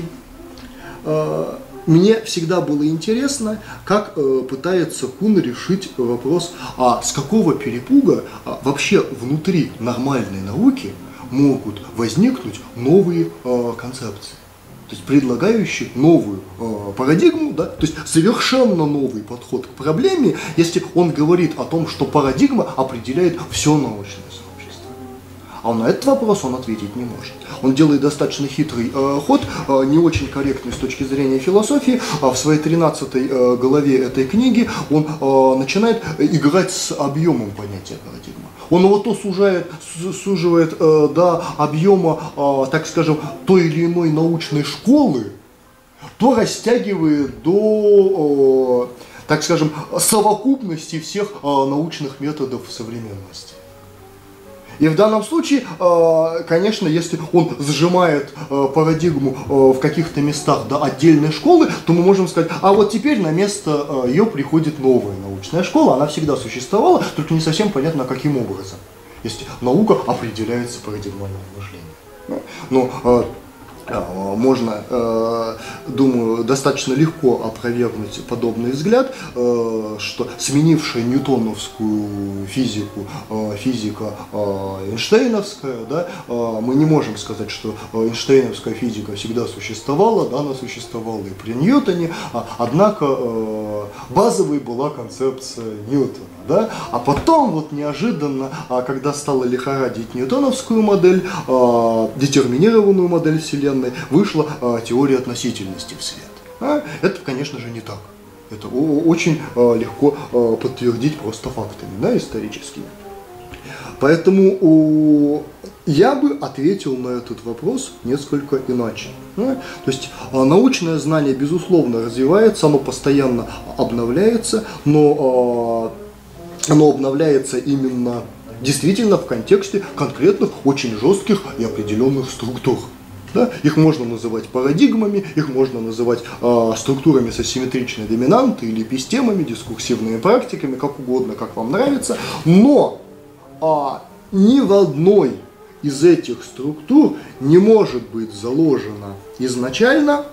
мне всегда было интересно, как пытается Кун решить вопрос, с какого перепуга вообще внутри нормальной науки могут возникнуть новые концепции. То есть предлагающие новую парадигму, да, то есть совершенно новый подход к проблеме, если он говорит о том, что парадигма определяет все научное сообщество. А на этот вопрос он ответить не может. Он делает достаточно хитрый ход, не очень корректный с точки зрения философии. В своей 13 главе этой книги он начинает играть с объемом понятия парадигма. Он его то суживает до объема, так скажем, той или иной научной школы, то растягивает до, так скажем, совокупности всех научных методов современности. И в данном случае, конечно, если он сжимает парадигму в каких-то местах до отдельной школы, то мы можем сказать, а вот теперь на место ее приходит новая научная школа, она всегда существовала, только не совсем понятно, каким образом, если наука определяется парадигмальным мышлением. Но можно, думаю, достаточно легко опровергнуть подобный взгляд, что сменившая ньютоновскую физику физика эйнштейновская, да, мы не можем сказать, что эйнштейновская физика всегда существовала, да, она существовала и при Ньютоне, однако базовой была концепция Ньютона. Да? А потом вот неожиданно, когда стало лихорадить ньютоновскую модель, детерминированную модель Вселенной, вышла теория относительности в свет. Это, конечно же, не так. Это очень легко подтвердить просто фактами, да, историческими. Поэтому я бы ответил на этот вопрос несколько иначе. То есть научное знание, безусловно, развивается, оно постоянно обновляется, но оно обновляется именно действительно в контексте конкретных, очень жестких и определенных структур. Да? Их можно называть парадигмами, их можно называть структурами с асимметричной доминантой или эпистемами, дискурсивными практиками, как угодно, как вам нравится. Но ни в одной из этих структур не может быть заложено изначально,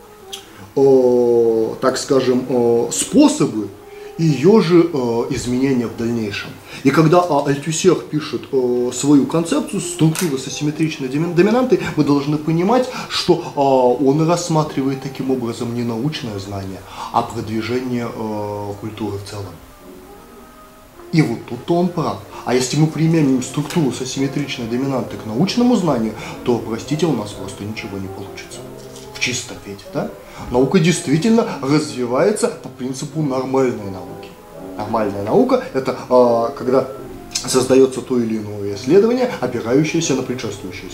так скажем, способы ее же изменения в дальнейшем. И когда Альтюсер пишет свою концепцию структуры с асимметричной доминантой, мы должны понимать, что он рассматривает таким образом не научное знание, а продвижение культуры в целом. И вот тут он прав. А если мы применим структуру с асимметричной доминантой к научному знанию, то, простите, у нас просто ничего не получится. В чистом виде, да? Наука действительно развивается по принципу нормальной науки. Нормальная наука – это когда создается то или иное исследование, опирающееся на предшествующее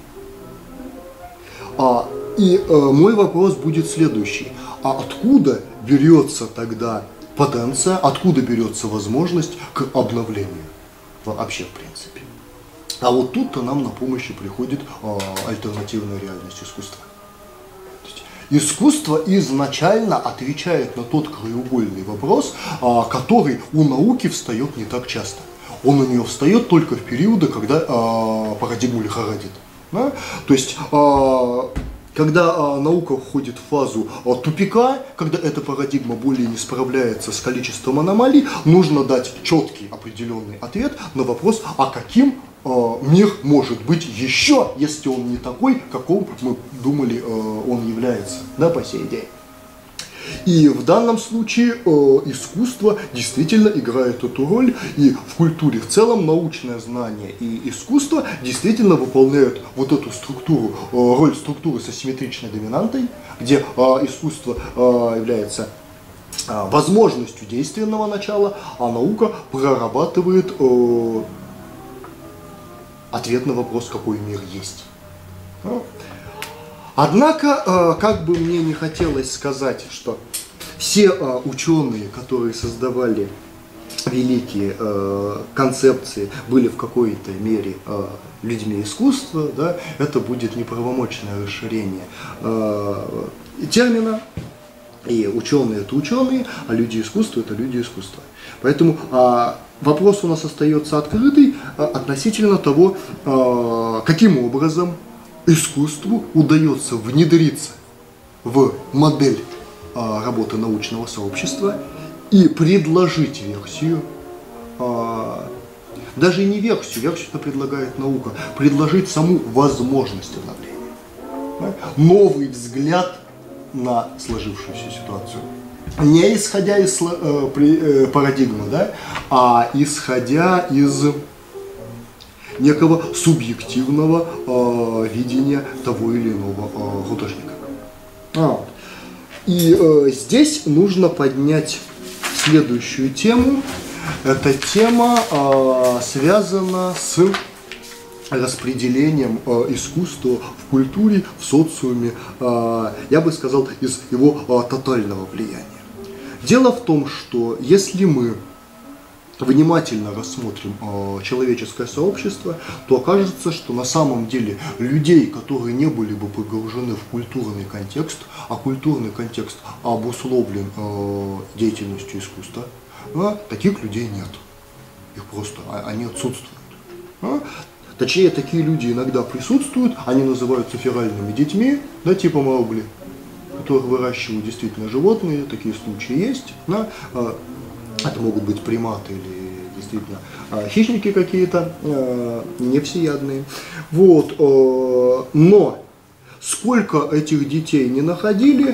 исследование. Мой вопрос будет следующий. А откуда берется тогда потенция, откуда берется возможность к обновлению вообще в принципе? А вот тут-то нам на помощь приходит альтернативная реальность искусства. Искусство изначально отвечает на тот краеугольный вопрос, который у науки встает не так часто. Он у нее встает только в периоды, когда парадигму лихорадит. Да? То есть, когда наука входит в фазу тупика, когда эта парадигма более не справляется с количеством аномалий, нужно дать четкий определенный ответ на вопрос, а каким мир может быть еще, если он не такой, каким мы думали он является, да, по сей день. И в данном случае искусство действительно играет эту роль, и в культуре в целом научное знание и искусство действительно выполняют вот эту структуру, роль структуры с асимметричной доминантой, где искусство является возможностью действенного начала, а наука прорабатывает ответ на вопрос, какой мир есть. Однако, как бы мне не хотелось сказать, что все ученые, которые создавали великие концепции, были в какой-то мере людьми искусства, да, это будет неправомочное расширение термина. И ученые это ученые, а люди искусства это люди искусства. Поэтому вопрос у нас остается открытый относительно того, каким образом искусству удается внедриться в модель работы научного сообщества и предложить версию, даже не версию, версию-то предлагает наука, предложить саму возможность обновления, новый взгляд на сложившуюся ситуацию. Не исходя из парадигмы, да, а исходя из некого субъективного видения того или иного художника. И здесь нужно поднять следующую тему. Эта тема связана с распределением искусства в культуре, в социуме, я бы сказал, из его тотального влияния. Дело в том, что если мы внимательно рассмотрим человеческое сообщество, то окажется, что на самом деле людей, которые не были бы погружены в культурный контекст, а культурный контекст обусловлен деятельностью искусства, таких людей нет. Их просто, они отсутствуют. Точнее, такие люди иногда присутствуют, они называются феральными детьми, да, типа Маугли, которых выращивают действительно животные, такие случаи есть. Это могут быть приматы или действительно хищники какие-то, не всеядные. Вот. Но сколько этих детей не находили,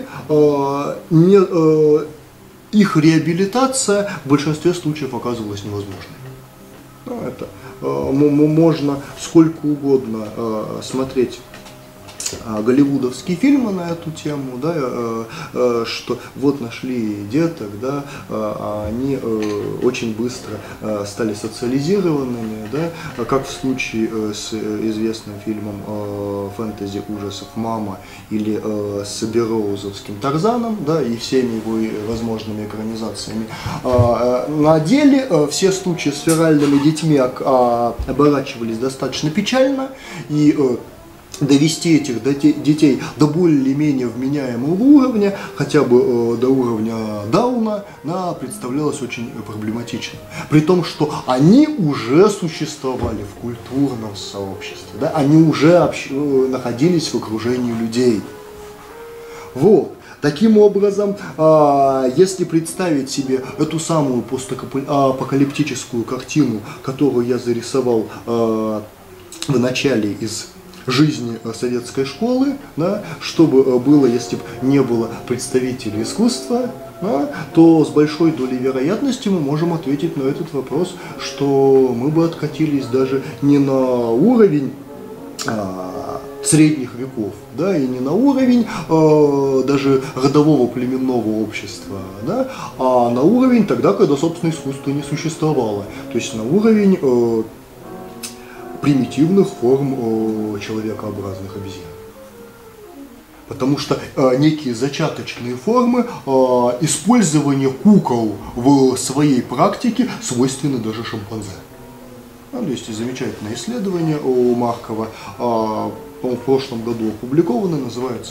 их реабилитация в большинстве случаев оказывалась невозможной. Это можно сколько угодно смотреть голливудовские фильмы на эту тему, да, что вот нашли деток, да, они очень быстро стали социализированными, да, как в случае с известным фильмом фэнтези ужасов «Мама» или с Берроузовским Тарзаном, да, и всеми его возможными экранизациями. На деле все случаи с феральными детьми оборачивались достаточно печально, и довести этих детей до более-менее вменяемого уровня, хотя бы до уровня Дауна, представлялось очень проблематично. При том, что они уже существовали в культурном сообществе, да, они уже находились в окружении людей. Вот. Таким образом, если представить себе эту самую постапокалиптическую картину, которую я зарисовал в начале из жизни советской школы, да, чтобы было, если бы не было представителей искусства, да, то с большой долей вероятности мы можем ответить на этот вопрос, что мы бы откатились даже не на уровень средних веков, да, и не на уровень даже родового племенного общества, да, а на уровень тогда, когда, собственно, искусство не существовало, то есть на уровень примитивных форм человекообразных обезьян. Потому что некие зачаточные формы использования кукол в своей практике свойственны даже шимпанзе. Есть замечательное исследование у Маркова, в прошлом году опубликовано, называется,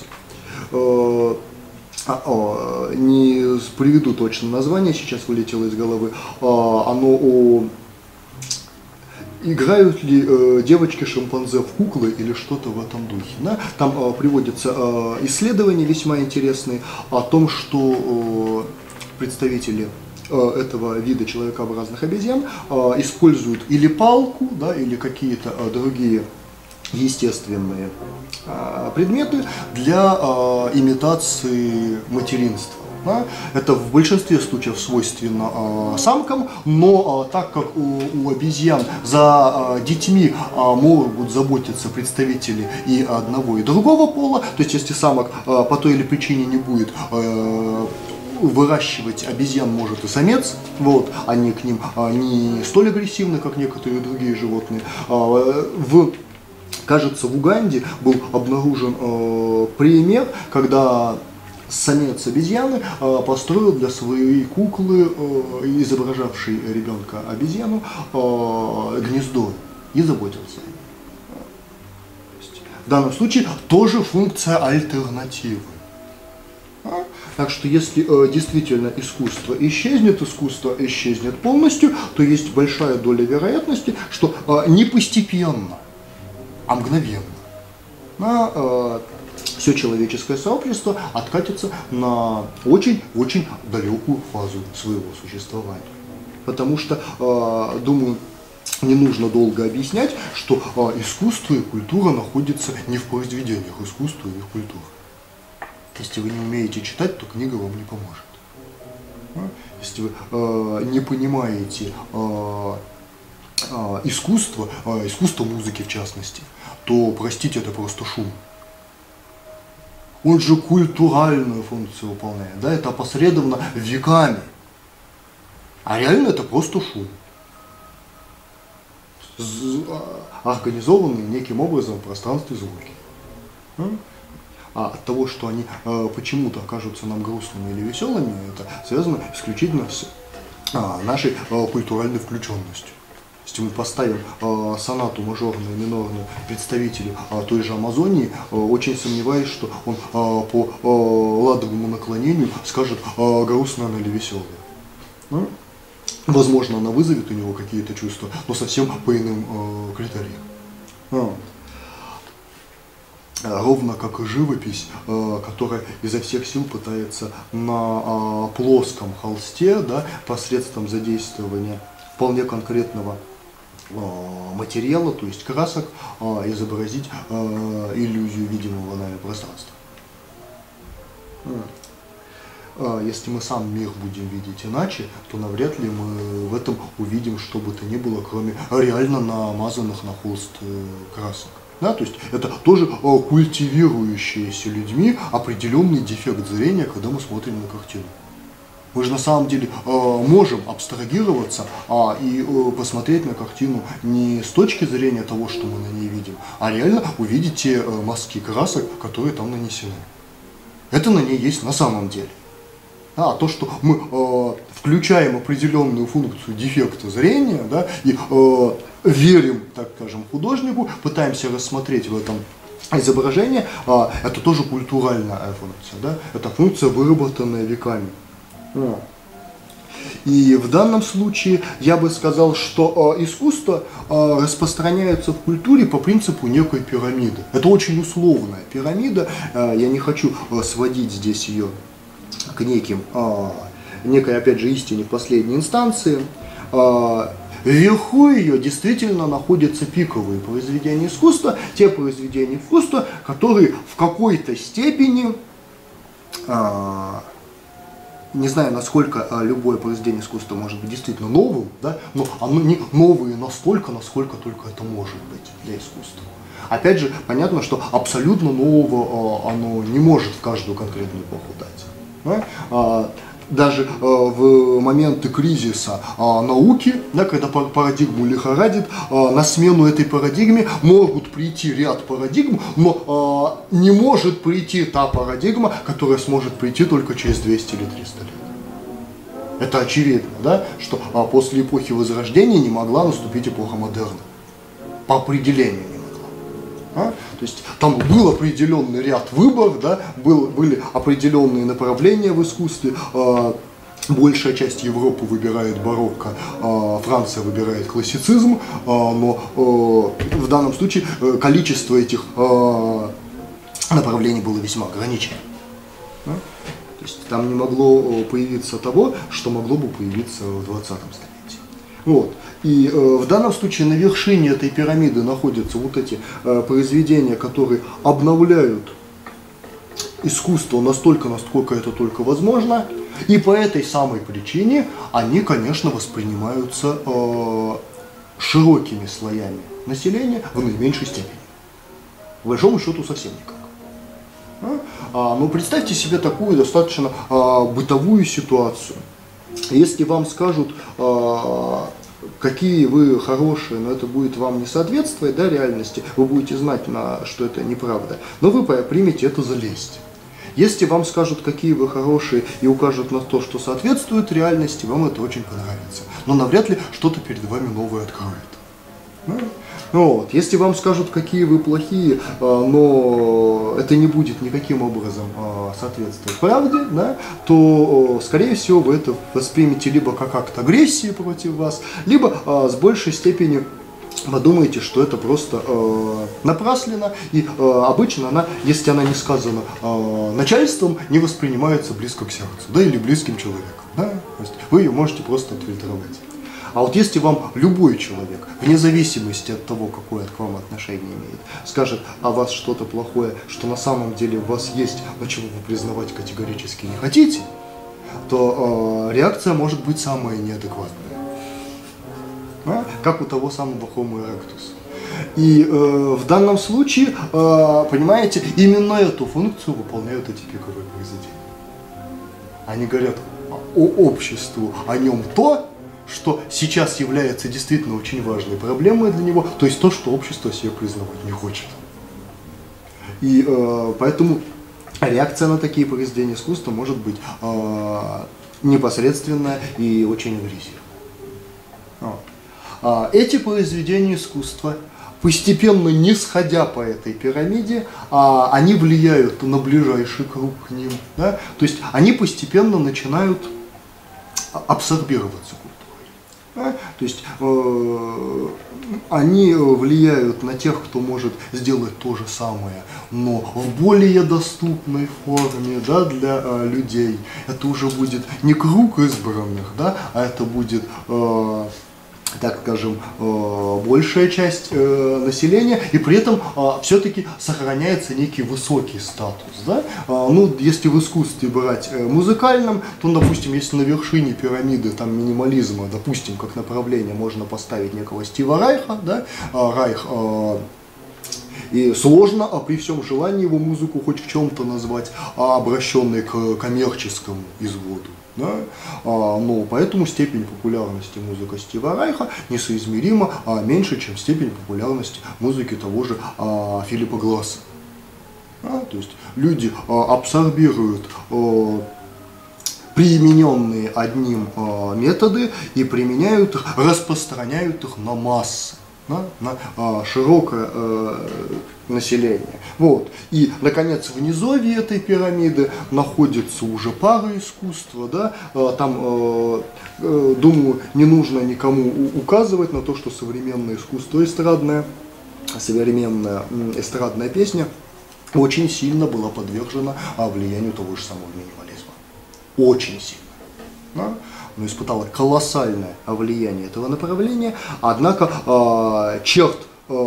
не приведу точно название, сейчас вылетело из головы, оно играют ли девочки-шимпанзе в куклы или что-то в этом духе. Да? Там приводятся исследования весьма интересные о том, что представители этого вида человекообразных обезьян используют или палку, да, или какие-то другие естественные предметы для имитации материнства. Да? Это в большинстве случаев свойственно самкам, но так как у обезьян за детьми могут заботиться представители и одного, и другого пола, то есть если самок по той или причине не будет, выращивать обезьян может и самец, вот, они к ним не столь агрессивны, как некоторые другие животные. Кажется, в Уганде был обнаружен пример, когда самец обезьяны построил для своей куклы, изображавшей ребенка обезьяну, гнездо и заботился о ней. В данном случае тоже функция альтернативы. Так что если действительно искусство исчезнет полностью, то есть большая доля вероятности, что не постепенно, а мгновенно все человеческое сообщество откатится на очень-очень далекую фазу своего существования. Потому что, думаю, не нужно долго объяснять, что искусство и культура находятся не в произведениях искусства и культуры. Если вы не умеете читать, то книга вам не поможет. Если вы не понимаете искусство музыки в частности, то, простите, это просто шум. Он же культуральную функцию выполняет, да, это опосредованно веками. А реально это просто шум. Организованные неким образом в пространстве звуки. А от того, что они почему-то окажутся нам грустными или веселыми, это связано исключительно с нашей культуральной включенностью. Если мы поставим сонату мажорную и минорную представителю той же Амазонии, очень сомневаюсь, что он по ладовому наклонению скажет, грустная она или веселая. Ну, возможно, она вызовет у него какие-то чувства, но совсем по иным критериям. Ровно как и живопись, которая изо всех сил пытается на плоском холсте, да, посредством задействования вполне конкретного материала, то есть красок, изобразить иллюзию видимого нами пространства. Если мы сам мир будем видеть иначе, то навряд ли мы в этом увидим что бы то ни было, кроме реально намазанных на холст красок. Да, то есть это тоже культивирующиеся людьми определенный дефект зрения, когда мы смотрим на картину. Мы же на самом деле можем абстрагироваться и посмотреть на картину не с точки зрения того, что мы на ней видим, а реально увидеть те мазки красок, которые там нанесены. Это на ней есть на самом деле. То, что мы включаем определенную функцию дефекта зрения, да, и верим, так скажем, художнику, пытаемся рассмотреть в этом изображение, это тоже культуральная функция, да, это функция, выработанная веками. И в данном случае я бы сказал, что искусство распространяется в культуре по принципу некой пирамиды. Это очень условная пирамида, я не хочу сводить здесь ее к некой, опять же, истине в последней инстанции. Вверху ее действительно находятся пиковые произведения искусства, те произведения искусства, которые в какой-то степени, не знаю, насколько любое произведение искусства может быть действительно новым, да, но оно не новое настолько, насколько только это может быть для искусства. Опять же, понятно, что абсолютно нового оно не может в каждую конкретную эпоху дать. Да? Даже в моменты кризиса науки, да, когда парадигму лихорадит, на смену этой парадигме могут прийти ряд парадигм, но не может прийти та парадигма, которая сможет прийти только через 200 или 300 лет. Это очевидно, да, что после эпохи Возрождения не могла наступить эпоха модерна. По определению не могла. То есть там был определенный ряд выборов, да, были определенные направления в искусстве. Большая часть Европы выбирает барокко, Франция выбирает классицизм, но в данном случае количество этих направлений было весьма ограничено. То есть там не могло появиться того, что могло бы появиться в 20-м столетии. Вот. И в данном случае на вершине этой пирамиды находятся вот эти произведения, которые обновляют искусство настолько, насколько это только возможно. И по этой самой причине они, конечно, воспринимаются широкими слоями населения в наименьшей степени. В большому счету совсем никак. Но представьте себе такую достаточно бытовую ситуацию. Если вам скажут, какие вы хорошие, но это будет вам не соответствовать, да, реальности, вы будете знать, что это неправда, но вы примете это за лесть. Если вам скажут, какие вы хорошие, и укажут на то, что соответствует реальности, вам это очень понравится. Но навряд ли что-то перед вами новое откроет. Вот. Если вам скажут, какие вы плохие, но это не будет никаким образом соответствовать правде, да, то, скорее всего, вы это воспримете либо как акт агрессии против вас, либо с большей степенью подумаете, что это просто напраслина, и обычно она, если она не сказана начальством, не воспринимается близко к сердцу, да, или близким человеком. Да? То есть вы ее можете просто отфильтровать. А вот если вам любой человек, вне зависимости от того, какое к вам отношение имеет, скажет о вас что-то плохое, что на самом деле у вас есть, но чего вы признавать категорически не хотите, то реакция может быть самая неадекватная. Как у того самого Homo erectus. И в данном случае, понимаете, именно эту функцию выполняют эти пиковые произведения. Они говорят о обществу, о нем то, что сейчас является действительно очень важной проблемой для него, то есть то, что общество себе признавать не хочет. И поэтому реакция на такие произведения искусства может быть непосредственная и очень агрессивная. Вот. Эти произведения искусства, постепенно не сходя по этой пирамиде, они влияют на ближайший круг к ним. Да? То есть они постепенно начинают абсорбироваться культурой. Да? То есть они влияют на тех, кто может сделать то же самое, но в более доступной форме, да, для людей. Это уже будет не круг избранных, да, а это будет, так скажем, большая часть населения, и при этом все-таки сохраняется некий высокий статус. Да? Ну, если в искусстве брать музыкальном, то, допустим, если на вершине пирамиды там, минимализма, допустим, как направление, можно поставить некого Стива Райха, да? Райх, и сложно, при всем желании его музыку хоть в чем-то назвать, обращенной к коммерческому изводу. Да? Но поэтому степень популярности музыки Стива Райха несоизмеримо меньше, чем степень популярности музыки того же Филиппа Гласса. Да? То есть люди абсорбируют примененные одним методы и применяют их, распространяют их на массы. На широкое население. Вот. И, наконец, в низовье этой пирамиды находится уже пара искусства. Да? Там, думаю, не нужно никому указывать на то, что современное искусство эстрадное, современная эстрадная песня очень сильно была подвержена влиянию того же самого минимализма. Очень сильно. Да? Но испытала колоссальное влияние этого направления, однако черт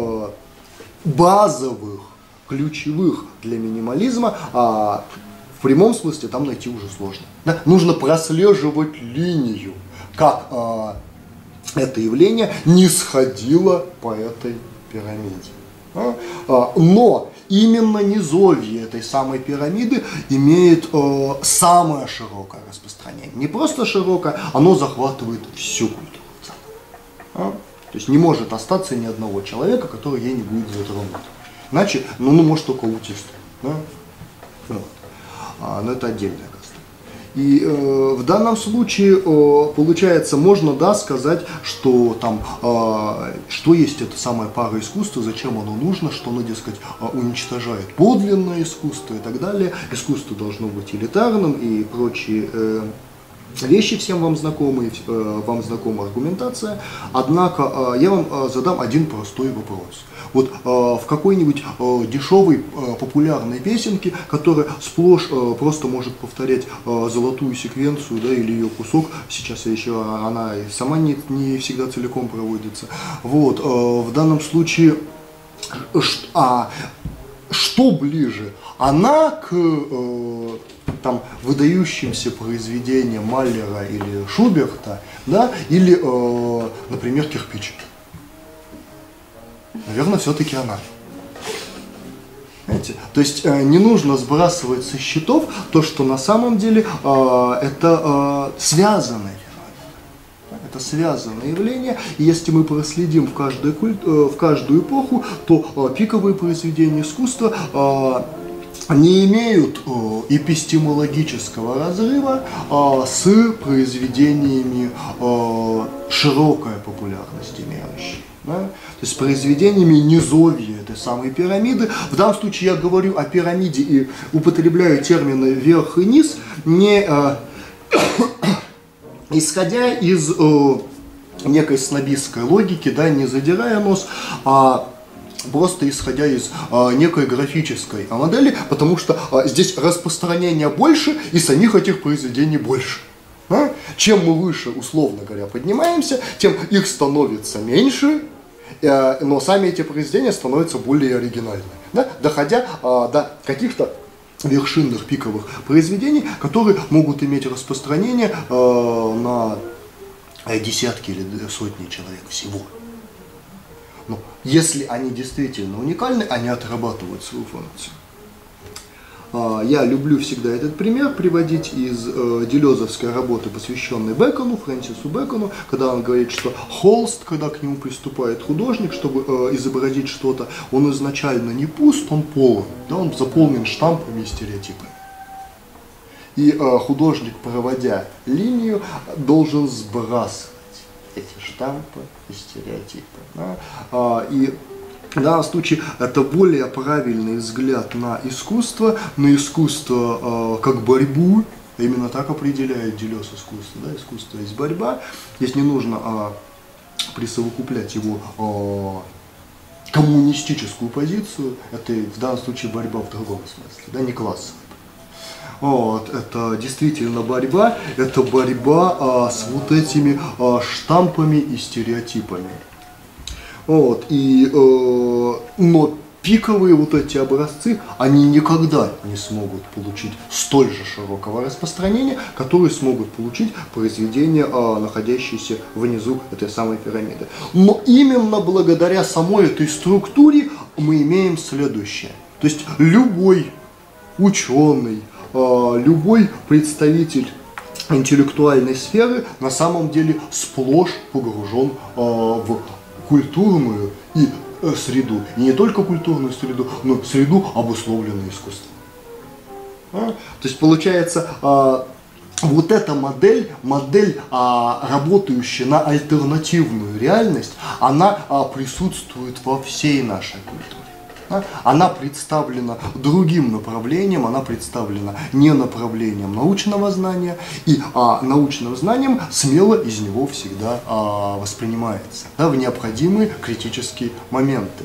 базовых, ключевых для минимализма в прямом смысле там найти уже сложно. Да? Нужно прослеживать линию, как это явление не сходило по этой пирамиде. Но именно низовье этой самой пирамиды имеет самое широкое распространение. Не просто широкое, оно захватывает всю культуру. То есть не может остаться ни одного человека, который ей не будет затронут. Иначе, ну может только аутист. Да? Вот. Но это отдельная каста. И в данном случае, получается, можно, да, сказать, что там, что есть эта самая пара искусства, зачем оно нужно, что оно, дескать, уничтожает подлинное искусство и так далее. Искусство должно быть элитарным и прочие вещи всем вам знакомы, вам знакома аргументация. Однако я вам задам один простой вопрос. Вот в какой-нибудь дешевой популярной песенке, которая сплошь просто может повторять золотую секвенцию, да, или ее кусок, сейчас еще она сама не всегда целиком проводится. Вот, в данном случае, что ближе? Она к там, выдающимся произведениям Маллера или Шуберта, да, или, например, кирпич? Наверное, все-таки она. Понимаете? То есть не нужно сбрасывать со счетов то, что на самом деле это связанное явление. Это связанное явление. И если мы проследим в каждую эпоху, то пиковые произведения искусства не имеют эпистемологического разрыва с произведениями широкой популярности имеющими. Да? То есть произведениями низовья этой самой пирамиды. В данном случае я говорю о пирамиде и употребляю термины верх и низ, не исходя из некой снобистской логики, да, не задирая нос, а просто исходя из некой графической модели, потому что здесь распространение больше и самих этих произведений больше. Чем мы выше, условно говоря, поднимаемся, тем их становится меньше, но сами эти произведения становятся более оригинальными, да? Доходя до каких-то вершинных пиковых произведений, которые могут иметь распространение на десятки или сотни человек всего. Но если они действительно уникальны, они отрабатывают свою функцию. Я люблю всегда этот пример приводить из делезовской работы, посвященной Бэкону, Фрэнсису Бэкону, когда он говорит, что холст, когда к нему приступает художник, чтобы изобразить что-то, он изначально не пуст, он полон, да, он заполнен штампами и стереотипами. И художник, проводя линию, должен сбрасывать эти штампы и стереотипы. Да? И в данном случае это более правильный взгляд на искусство как борьбу. Именно так определяет Делез искусство. Да? Искусство есть борьба. Здесь не нужно присовокуплять его коммунистическую позицию. Это в данном случае борьба в другом смысле, да? Не классовая. Вот, это действительно борьба, это борьба с вот этими штампами и стереотипами. Вот, но пиковые вот эти образцы, они никогда не смогут получить столь же широкого распространения, которые смогут получить произведения, находящиеся внизу этой самой пирамиды. Но именно благодаря самой этой структуре мы имеем следующее. То есть любой ученый, любой представитель интеллектуальной сферы на самом деле сплошь погружен в культурную и среду. И не только культурную среду, но среду, обусловленную искусством. То есть получается, вот эта модель, работающая на альтернативную реальность, она присутствует во всей нашей культуре. Она представлена другим направлением, она представлена не направлением научного знания, и научным знанием смело из него всегда воспринимается, да, в необходимые критические моменты.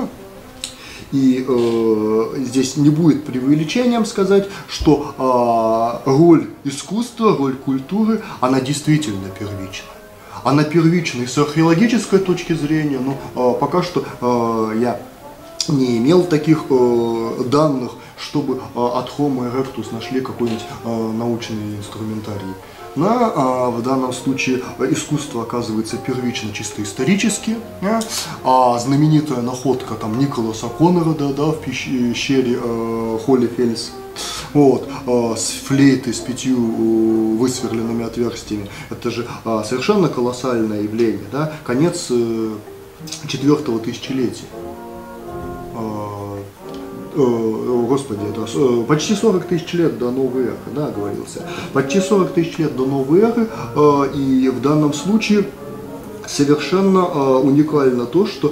И здесь не будет преувеличением сказать, что роль искусства, роль культуры, она действительно первична. Она первична и с археологической точки зрения, но пока что я не имел таких данных, чтобы от Homo erectus нашли какой-нибудь научный инструментарий. В данном случае искусство оказывается первично чисто исторически. Знаменитая находка там Николаса Конрада, да, в пещере Холлифельс, вот, с флейтой с 5 высверленными отверстиями. Это же совершенно колоссальное явление, да? Конец 4-го тысячелетия. Господи, это почти 40 тысяч лет до новой эры, да, оговорился. Почти 40 тысяч лет до новой эры, и в данном случае совершенно уникально то, что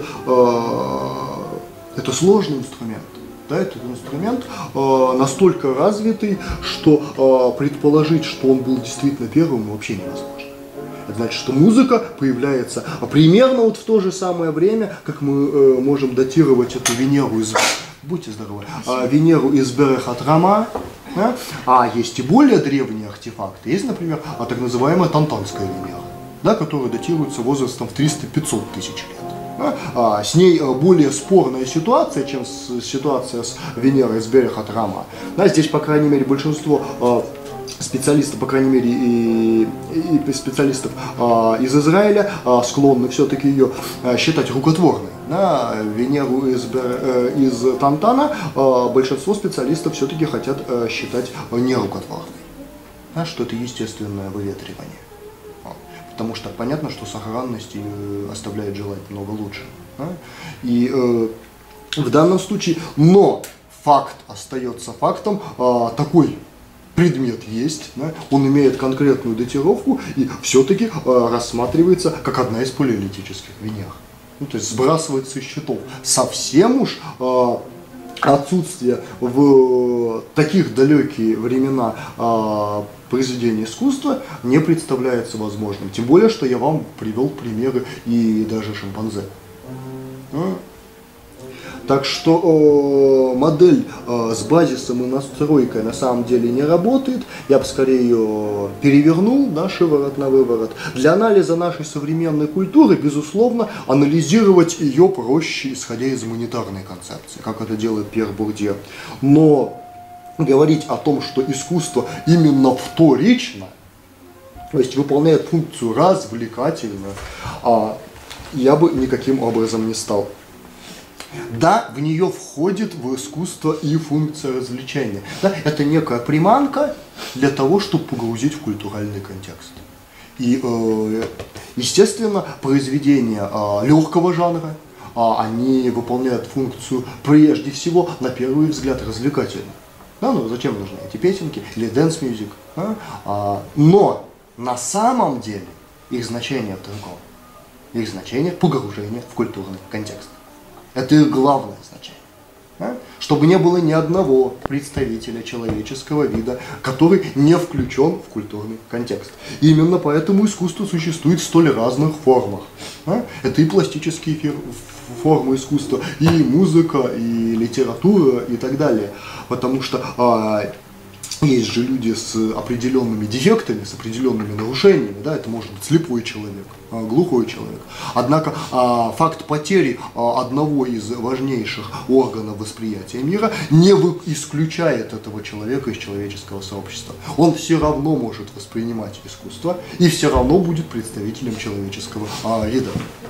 это сложный инструмент. Да, этот инструмент настолько развитый, что предположить, что он был действительно первым, вообще невозможно. Это значит, что музыка появляется примерно вот в то же самое время, как мы можем датировать эту Венеру из... Будьте здоровы. Венеру из Берех-ат-Рама. Да? А есть и более древние артефакты. Есть, например, так называемая Тантанская Венера, да, которая датируется возрастом в 300-500 тысяч лет. Да? С ней более спорная ситуация, чем ситуация с Венерой из Берех-ат-Рама. Да, здесь, по крайней мере, большинство специалистов, по крайней мере, и специалистов из Израиля склонны все-таки ее считать рукотворной. Да, Венеру из Тантана большинство специалистов все-таки хотят считать нерукотворной, да, что это естественное выветривание. Потому что понятно, что сохранность оставляет желать много лучше. Да? И в данном случае, но факт остается фактом, такой предмет есть, да, он имеет конкретную датировку и все-таки рассматривается как одна из палеолитических Венер. Ну, то есть сбрасывается из счетов. Совсем уж отсутствие в таких далекие времена произведения искусства не представляется возможным. Тем более, что я вам привел примеры и даже шимпанзе. Так что модель с базисом и настройкой на самом деле не работает. Я бы скорее ее перевернул, да, шиворот на выворот. Для анализа нашей современной культуры, безусловно, анализировать ее проще, исходя из монетарной концепции, как это делает Пьер Бурдье. Но говорить о том, что искусство именно вторично, то есть выполняет функцию развлекательную, я бы никаким образом не стал. Да, в нее входит в искусство и функция развлечения. Да, это некая приманка для того, чтобы погрузить в культуральный контекст. И, естественно, произведения легкого жанра, они выполняют функцию прежде всего, на первый взгляд, развлекательную. Да, ну зачем нужны эти песенки или dance music? Но на самом деле их значение в другом. Их значение – погружение в культурный контекст. Это их главное значение. Чтобы не было ни одного представителя человеческого вида, который не включен в культурный контекст. И именно поэтому искусство существует в столь разных формах. Это и пластические формы искусства, и музыка, и литература, и так далее. Потому что есть же люди с определенными дефектами, с определенными нарушениями, да, это может быть слепой человек, глухой человек. Однако факт потери одного из важнейших органов восприятия мира не исключает этого человека из человеческого сообщества. Он все равно может воспринимать искусство и все равно будет представителем человеческого вида.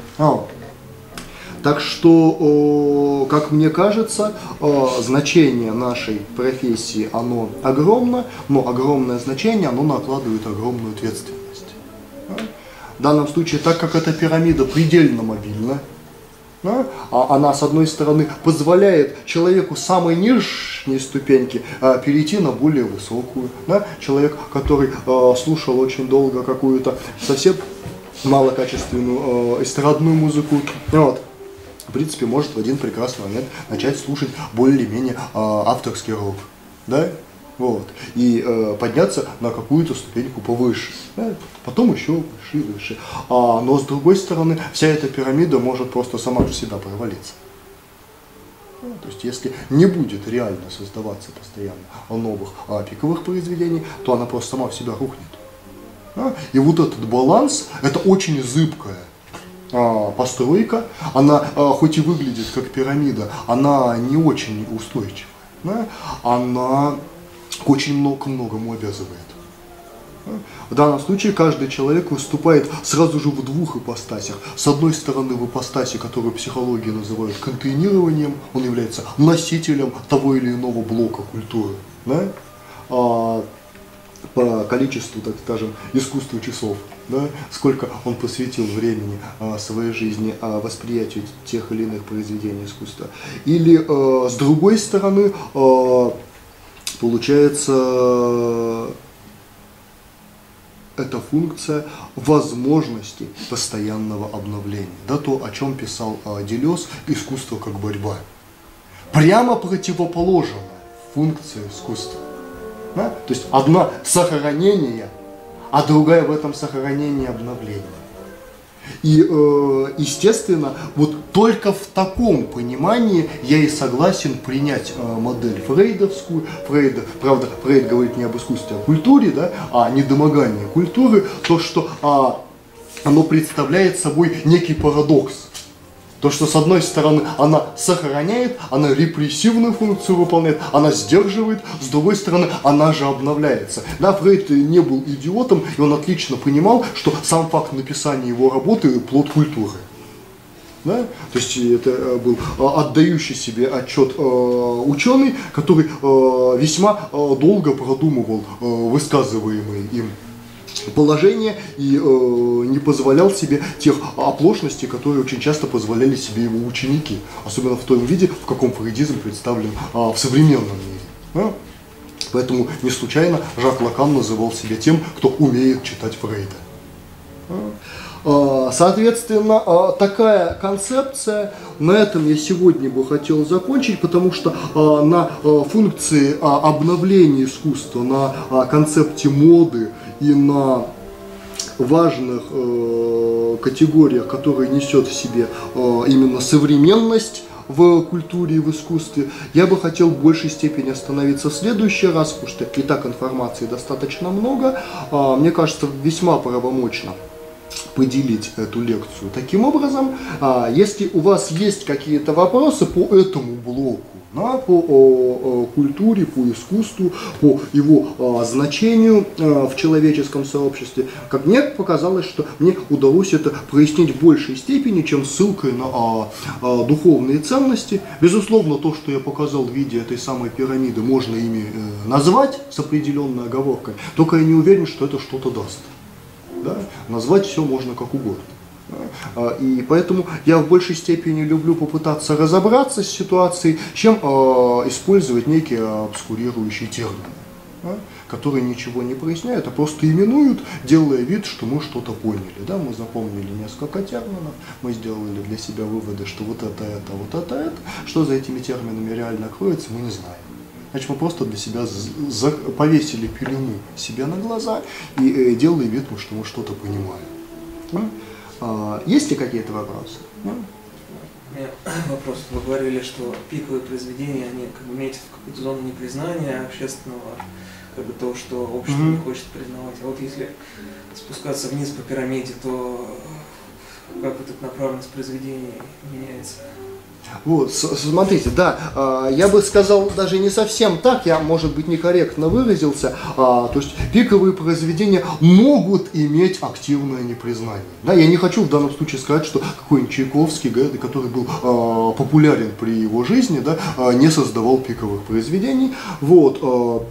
Так что, как мне кажется, значение нашей профессии, оно огромно, но огромное значение, оно накладывает огромную ответственность. В данном случае, так как эта пирамида предельно мобильна, она, с одной стороны, позволяет человеку самой нижней ступеньки перейти на более высокую. Человек, который слушал очень долго какую-то совсем малокачественную эстрадную музыку, в принципе, может в один прекрасный момент начать слушать более-менее авторский рок, да, и подняться на какую-то ступеньку повыше, да? Потом еще выше и выше. Но с другой стороны, вся эта пирамида может просто сама в себя провалиться. То есть, если не будет реально создаваться постоянно новых пиковых произведений, то она просто сама в себя рухнет. И вот этот баланс, это очень зыбкая постройка, она хоть и выглядит как пирамида, она не очень устойчивая, да? Она очень многому обязывает. В данном случае каждый человек выступает сразу же в двух ипостасях. С одной стороны, в ипостаси, которую психология называют контейнированием, он является носителем того или иного блока культуры, да? По количеству, так скажем, искусства часов, да, сколько он посвятил времени своей жизни восприятию тех или иных произведений искусства. Или с другой стороны, получается, это функция возможности постоянного обновления. Да, то, о чем писал Делез, искусство как борьба. Прямо противоположная функция искусства. Да? То есть одна сохранение, а другая в этом сохранении обновление. И, естественно, вот только в таком понимании я и согласен принять модель фрейдовскую. Правда, Фрейд говорит не об искусстве, а о культуре, да, о недомогании культуры, то, что оно представляет собой некий парадокс. То, что с одной стороны она сохраняет, она репрессивную функцию выполняет, она сдерживает, с другой стороны она же обновляется. Да, Фрейд не был идиотом, и он отлично понимал, что сам факт написания его работы – плод культуры. Да? То есть это был отдающий себе отчет ученый, который весьма долго продумывал высказываемые им положение и не позволял себе тех оплошностей, которые очень часто позволяли себе его ученики, особенно в том виде, в каком фрейдизм представлен в современном мире. Да? Поэтому не случайно Жак Лакан называл себя тем, кто умеет читать Фрейда. Соответственно, такая концепция, на этом я сегодня бы хотел закончить, потому что на функции обновления искусства, на концепте моды и на важных категориях, которые несет в себе именно современность в культуре и в искусстве, я бы хотел в большей степени остановиться в следующий раз, потому что и так информации достаточно много. Мне кажется, весьма правомочно поделить эту лекцию таким образом. Если у вас есть какие-то вопросы по этому блоку, да, по культуре, по искусству, по его значению в человеческом сообществе, как мне показалось, что мне удалось это прояснить в большей степени, чем ссылкой на духовные ценности. Безусловно, то, что я показал в виде этой самой пирамиды, можно ими назвать с определенной оговоркой, только я не уверен, что это что-то даст. Да? Назвать все можно как угодно. И поэтому я в большей степени люблю попытаться разобраться с ситуацией, чем использовать некие обскурирующие термины, которые ничего не проясняют, а просто именуют, делая вид, что мы что-то поняли. Да? Мы запомнили несколько терминов, мы сделали для себя выводы, что вот это. Что за этими терминами реально кроется, мы не знаем. Значит, мы просто для себя повесили пелену себе на глаза и делали вид, что мы что-то понимаем. Есть ли какие-то вопросы? У меня вопрос. Вы говорили, что пиковые произведения, они как бы метят в какую-то зону непризнания общественного, как бы то, что общество не хочет признавать. А вот если спускаться вниз по пирамиде, то как вот эта направленность произведений меняется? Вот, смотрите, да, я бы сказал даже не совсем так, я, может быть, некорректно выразился, то есть пиковые произведения могут иметь активное непризнание. Да, я не хочу в данном случае сказать, что какой-нибудь Чайковский, который был популярен при его жизни, да, не создавал пиковых произведений, вот.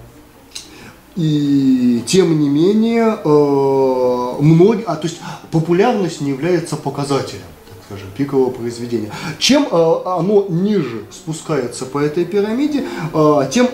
И тем не менее, то есть популярность не является показателем, скажем, пикового произведения. Чем оно ниже спускается по этой пирамиде, тем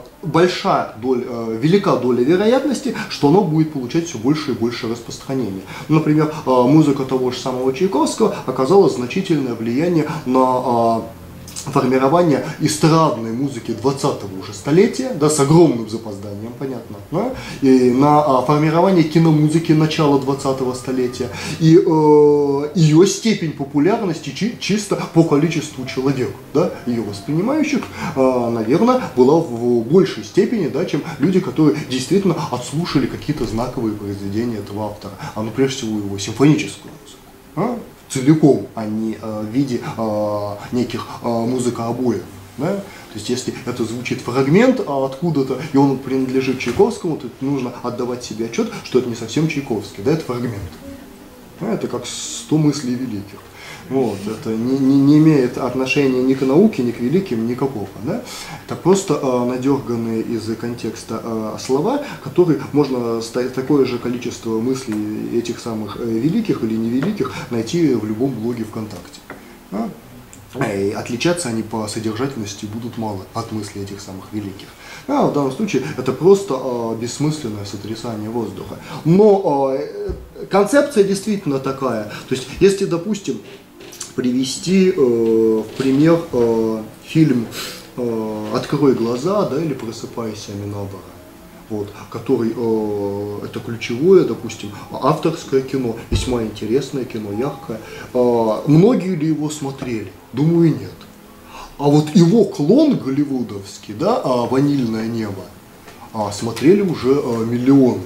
велика доля вероятности, что оно будет получать все больше и больше распространения. Например, музыка того же самого Чайковского оказала значительное влияние на формирование эстрадной музыки 20-го уже столетия, да, с огромным запозданием, понятно, да, и на формирование киномузыки начала 20-го столетия, и ее степень популярности чисто по количеству человек, да, ее воспринимающих, наверное, была в большей степени, да, чем люди, которые действительно отслушали какие-то знаковые произведения этого автора, прежде всего его симфоническую музыку. Целиком, а не в виде неких музыкообоев. Да? То есть, если это звучит фрагмент откуда-то, и он принадлежит Чайковскому, то нужно отдавать себе отчет, что это не совсем Чайковский, да, это фрагмент. Это как 100 мыслей великих. Вот, это не имеет отношения ни к науке, ни к великим, никакого. Да? Это просто надерганные из контекста слова, которые можно такое же количество мыслей этих самых великих или невеликих найти в любом блоге ВКонтакте. Да? И отличаться они по содержательности будут мало от мыслей этих самых великих. В данном случае это просто бессмысленное сотрясание воздуха. Но концепция действительно такая. То есть, если, допустим, привести в пример фильм «Открой глаза», да, или «Просыпайся, Аминабара», вот, который, это ключевое, допустим, авторское кино, весьма интересное кино, яркое. Многие ли его смотрели? Думаю, нет. А вот его клон голливудовский, да, «Ванильное небо», смотрели уже миллионы.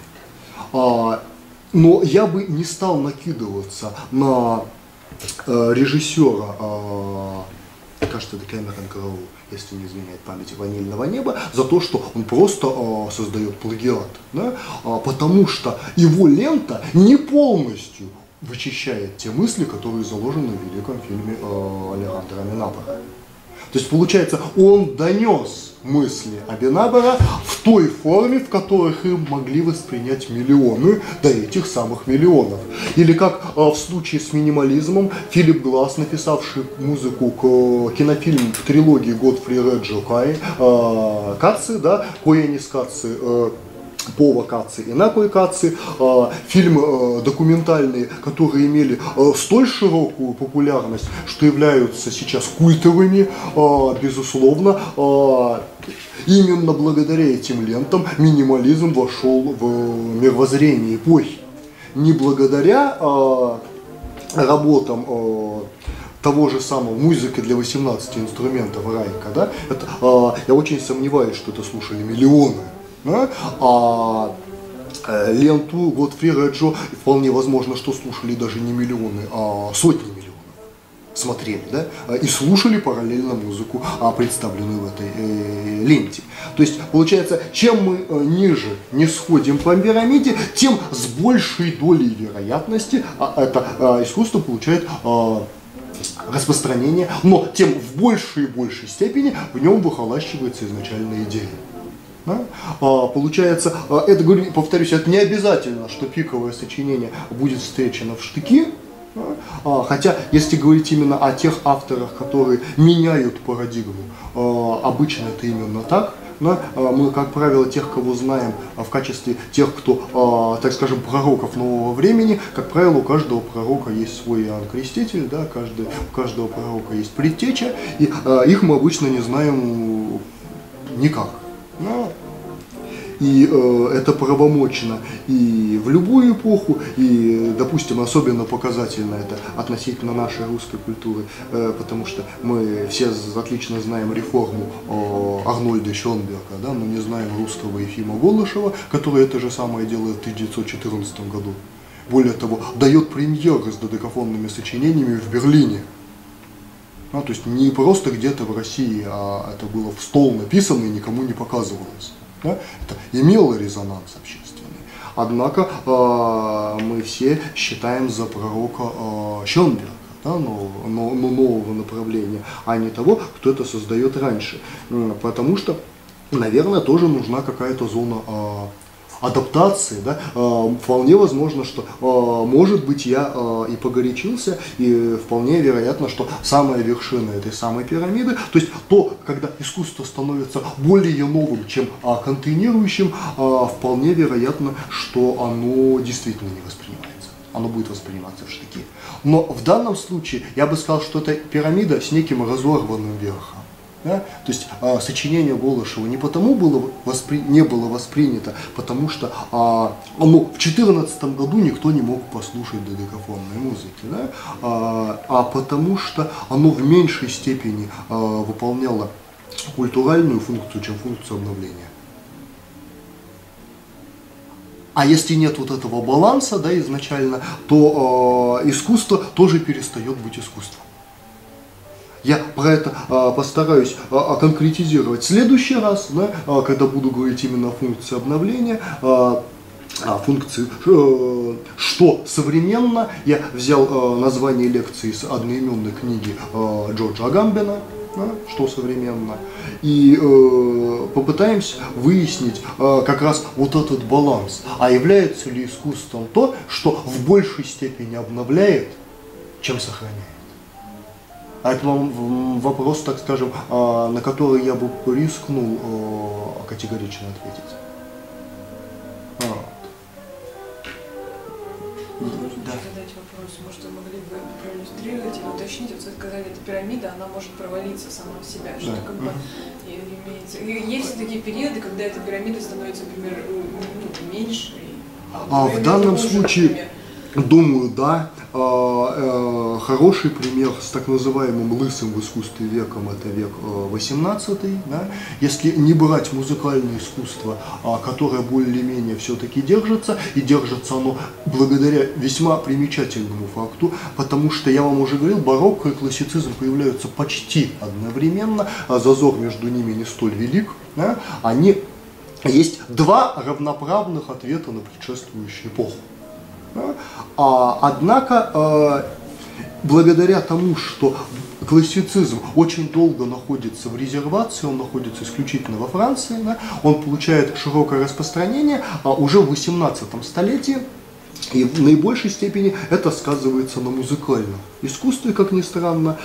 Но я бы не стал накидываться на режиссера, кажется, это Кэмерон Кроу, если не изменяет память, «Ванильного неба», за то, что он просто создает плагиат. Да? Потому что его лента не полностью вычищает те мысли, которые заложены в великом фильме Алехандро Аминабара. То есть, получается, он донес мысли Аминабара в той форме, в которых им могли воспринять миллионы до этих самых миллионов. Или как в случае с минимализмом, Филипп Гласс, написавший музыку к кинофильму в трилогии Годфри Реджо Каци, да, Коэнис Каци, Пова Каци и Накой Каци, фильмы документальные, которые имели столь широкую популярность, что являются сейчас культовыми, безусловно, именно благодаря этим лентам минимализм вошел в мировоззрение эпохи. Не благодаря работам того же самого музыки для 18 инструментов Райка, да? Я очень сомневаюсь, что это слушали миллионы. Да? Ленту Годфри Реджо вполне возможно, что слушали даже не миллионы, а сотни миллионов смотрели, да? И слушали параллельно музыку, представленную в этой ленте. То есть, получается, чем мы ниже не сходим по пирамиде, тем с большей долей вероятности это искусство получает распространение, но тем в большей и большей степени в нем выхолащивается изначальная идея. Да? Получается, это, повторюсь, это не обязательно, что пиковое сочинение будет встречено в штыки, Хотя, если говорить именно о тех авторах, которые меняют парадигму, обычно это именно так. Мы, как правило, тех, кого знаем в качестве тех, кто, так скажем, пророков нового времени, как правило, у каждого пророка есть свой Иоанн Креститель, да, у каждого пророка есть предтеча, и их мы обычно не знаем никак. И это правомочно и в любую эпоху, и, допустим, особенно показательно это относительно нашей русской культуры, потому что мы все отлично знаем реформу Арнольда Шонберга, да, но не знаем русского Ефима Голышева, который это же самое делает в 1914 году. Более того, дает премьеры с додекафонными сочинениями в Берлине. То есть не просто где-то в России, а это было в стол написано и никому не показывалось. Да? Это имело резонанс общественный. Однако мы все считаем за пророка Шонберга, да, нового направления, а не того, кто это создает раньше. Потому что, наверное, тоже нужна какая-то зона адаптации, да, вполне возможно, что, может быть, я и погорячился, и вполне вероятно, что самая вершина этой самой пирамиды, то есть то, когда искусство становится более новым, чем контейнирующим, вполне вероятно, что оно действительно не воспринимается. Оно будет восприниматься в штыки. Но в данном случае я бы сказал, что это пирамида с неким разорванным верхом. Да? То есть сочинение Голышева не потому не было воспринято, потому что оно в 2014 году никто не мог послушать додекафонной музыки, да? А потому что оно в меньшей степени выполняло культуральную функцию, чем функцию обновления. А если нет вот этого баланса, да, изначально, то искусство тоже перестает быть искусством. Я про это постараюсь конкретизировать в следующий раз, да, когда буду говорить именно о функции обновления, функции «что современно». Я взял название лекции из одноименной книги Джорджа Агамбена, да, «Что современно», и попытаемся выяснить как раз вот этот баланс. А является ли искусством то, что в большей степени обновляет, чем сохраняет? А это вопрос, так скажем, на который я бы рискнул категорично ответить. Задать вопрос, может, вы могли бы проиллюстрировать или уточнить, вот вы сказали, эта пирамида, она может провалиться сама в себя, что как бы имеется. И есть такие периоды, когда эта пирамида становится, например, меньше. В данном случае, думаю, да. Хороший пример с так называемым лысым в искусстве веком, это век 18, да? Если не брать музыкальное искусство, которое более-менее все-таки держится, и держится оно благодаря весьма примечательному факту, потому что, я вам уже говорил, барокко и классицизм появляются почти одновременно, зазор между ними не столь велик, да? Есть два равноправных ответа на предшествующую эпоху. Однако, благодаря тому, что классицизм очень долго находится в резервации, он находится исключительно во Франции, да, он получает широкое распространение уже в 18 столетии, и в наибольшей степени это сказывается на музыкальном искусстве, как ни странно,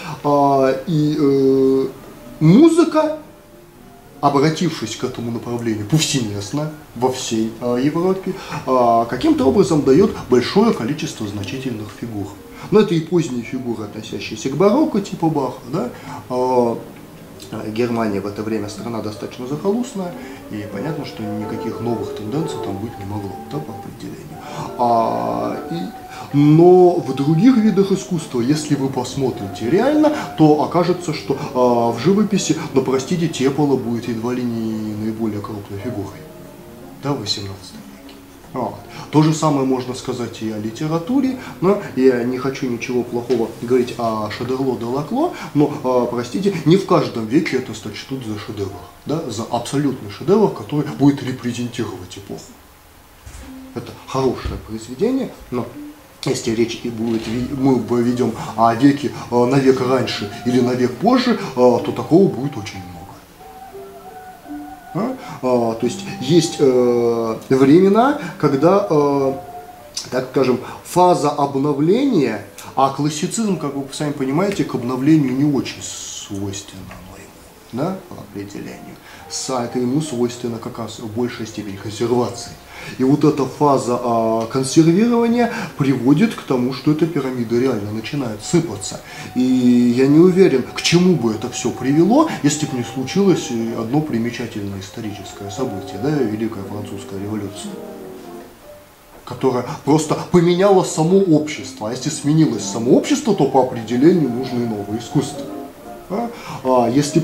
и музыка, обратившись к этому направлению повсеместно во всей Европе, каким-то образом дает большое количество значительных фигур. Но это и поздние фигуры, относящиеся к барокко, типа Баха. Да? Германия в это время страна достаточно захолустная, и понятно, что никаких новых тенденций там быть не могло, да, по определению. Но в других видах искусства, если вы посмотрите реально, то окажется, что в живописи, но простите, Тиепполо будет едва ли не наиболее крупной фигурой, да, в 18 веке. То же самое можно сказать и о литературе, но я не хочу ничего плохого говорить о Шодерло де Лакло, но, простите, не в каждом веке это сочтут за шедевр, да, за абсолютный шедевр, который будет репрезентировать эпоху. Это хорошее произведение, но если речь и будет, мы ведем о веке на век раньше или на век позже, то такого будет очень много. То есть есть времена, когда, так скажем, фаза обновления, А классицизм, как вы сами понимаете, к обновлению не очень свойственно ему, да, по определению. Это ему свойственно как раз в большей степени консервации. И вот эта фаза консервирования приводит к тому, что эта пирамида реально начинает сыпаться. И я не уверен, к чему бы это все привело, если бы не случилось одно примечательное историческое событие, да, Великая Французская революция, которая просто поменяла само общество. А если сменилось само общество, то по определению нужно и новое искусство. Если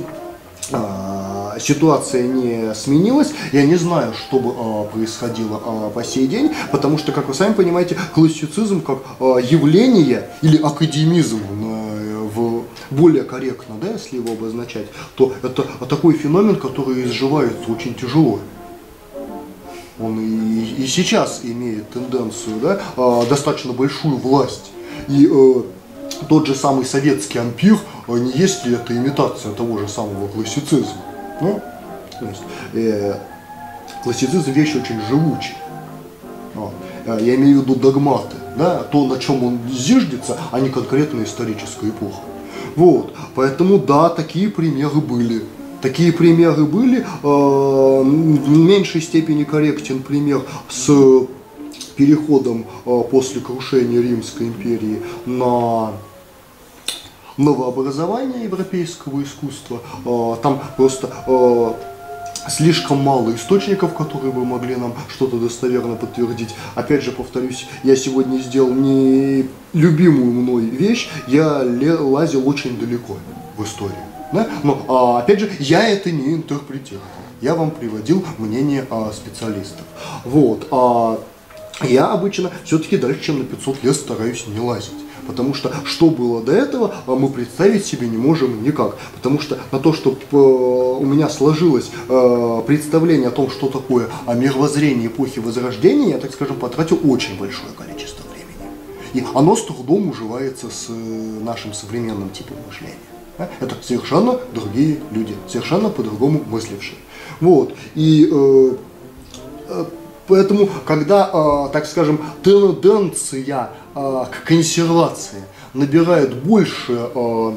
ситуация не сменилась, я не знаю, что бы происходило по сей день, потому что, как вы сами понимаете, классицизм как явление или академизм, более корректно, да, если его обозначать, то это такой феномен, который изживается очень тяжело. Он и сейчас имеет тенденцию, да, достаточно большую власть. И тот же самый советский ампир, не есть ли это имитация того же самого классицизма? Ну, то есть, классицизм вещь очень живучая. Я имею в виду догматы, да, то, на чем он зиждется, а не конкретная историческая эпоха. Вот, поэтому да, такие примеры были. Такие примеры были, в меньшей степени корректен пример с переходом после крушения Римской империи на новообразование европейского искусства. Там просто слишком мало источников, которые бы могли нам что-то достоверно подтвердить. Опять же, повторюсь, я сегодня сделал не любимую мной вещь, я лазил очень далеко в историю. Да? Но, опять же, я это не интерпретировал. Я вам приводил мнение специалистов. Вот. Я обычно все-таки дальше, чем на 500 лет, стараюсь не лазить. Потому что было до этого, мы представить себе не можем никак. Потому что на то, чтобы у меня сложилось представление о том, что такое мировоззрение эпохи Возрождения, я, так скажем, потратил очень большое количество времени. И оно с трудом уживается с нашим современным типом мышления. Это совершенно другие люди, совершенно по-другому мыслившие. Вот. И поэтому, когда, так скажем, тенденция к консервации набирает больше,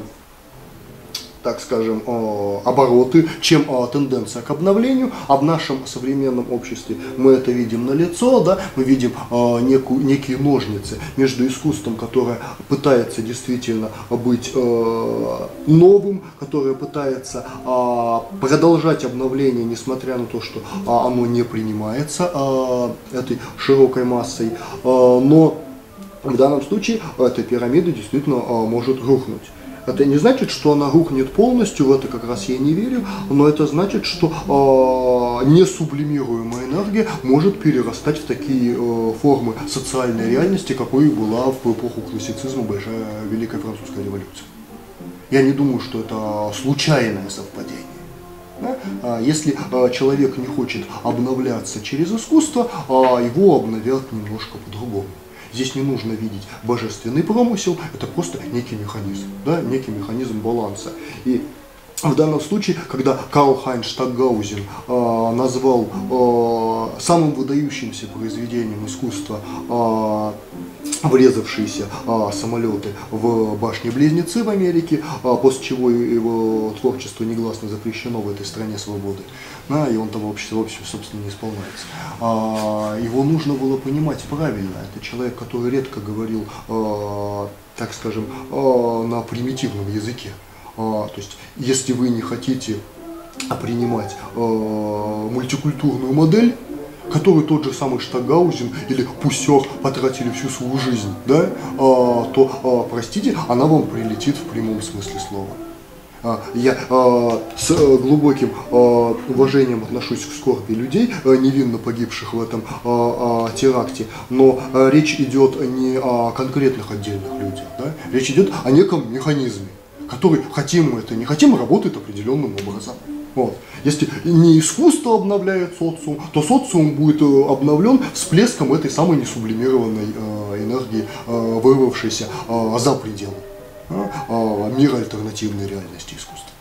так скажем, обороты, чем тенденция к обновлению, а в нашем современном обществе мы это видим налицо, да, мы видим некие ножницы между искусством, которое пытается действительно быть новым, которое пытается продолжать обновление, несмотря на то, что оно не принимается этой широкой массой, но в данном случае эта пирамида действительно может рухнуть. Это не значит, что она рухнет полностью, в это как раз я не верю, но это значит, что несублимируемая энергия может перерастать в такие формы социальной реальности, какой была в эпоху классицизма Большая Великая Французская революция. Я не думаю, что это случайное совпадение. Да? Если человек не хочет обновляться через искусство, его обновят немножко по-другому. Здесь не нужно видеть божественный промысел, это просто некий механизм, да, некий механизм баланса. И в данном случае, когда Карл-Хайнц Штокгаузен назвал самым выдающимся произведением искусства врезавшиеся самолеты в башни-близнецы в Америке, после чего его творчество негласно запрещено в этой стране свободы, да, и он там вообще, собственно, не исполняется. Его нужно было понимать правильно. Это человек, который редко говорил, так скажем, на примитивном языке. То есть, если вы не хотите принимать мультикультурную модель, которую тот же самый Штокгаузен или Пуссер потратили всю свою жизнь, да, то, простите, она вам прилетит в прямом смысле слова. Я с глубоким уважением отношусь к скорби людей, невинно погибших в этом теракте, но речь идет не о конкретных отдельных людях, да? Речь идет о неком механизме, который, хотим мы это, не хотим, работает определенным образом. Вот. Если не искусство обновляет социум, то социум будет обновлен всплеском этой самой несублимированной энергии, вырвавшейся за пределы мира альтернативной реальности искусства.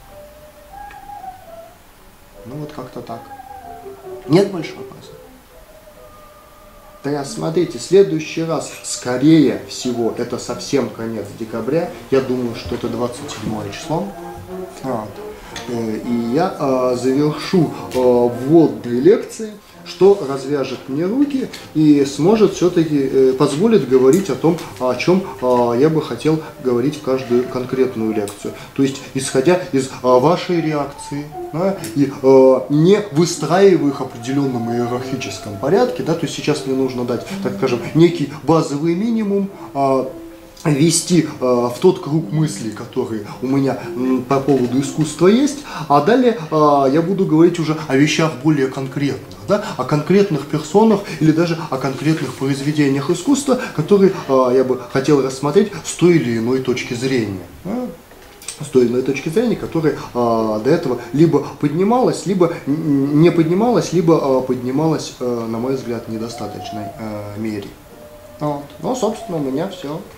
Ну вот как-то так. Нет больше вопросов? Да, смотрите, следующий раз, скорее всего, это совсем конец декабря, я думаю, что это 27 число. И я завершу вводные лекции, что развяжет мне руки и сможет все-таки позволит говорить о том, о чем я бы хотел говорить в каждую конкретную лекцию. То есть, исходя из вашей реакции, да, и не выстраивая их в определенном иерархическом порядке, да, то есть сейчас мне нужно дать, так скажем, некий базовый минимум, ввести в тот круг мыслей, которые у меня по поводу искусства есть, а далее я буду говорить уже о вещах более конкретных, да, о конкретных персонах или даже о конкретных произведениях искусства, которые я бы хотел рассмотреть с той или иной точки зрения. Да? С той иной точки зрения, которая до этого либо поднималась, либо не поднималась, либо поднималась, на мой взгляд, в недостаточной мере. Вот. Ну, собственно, у меня все.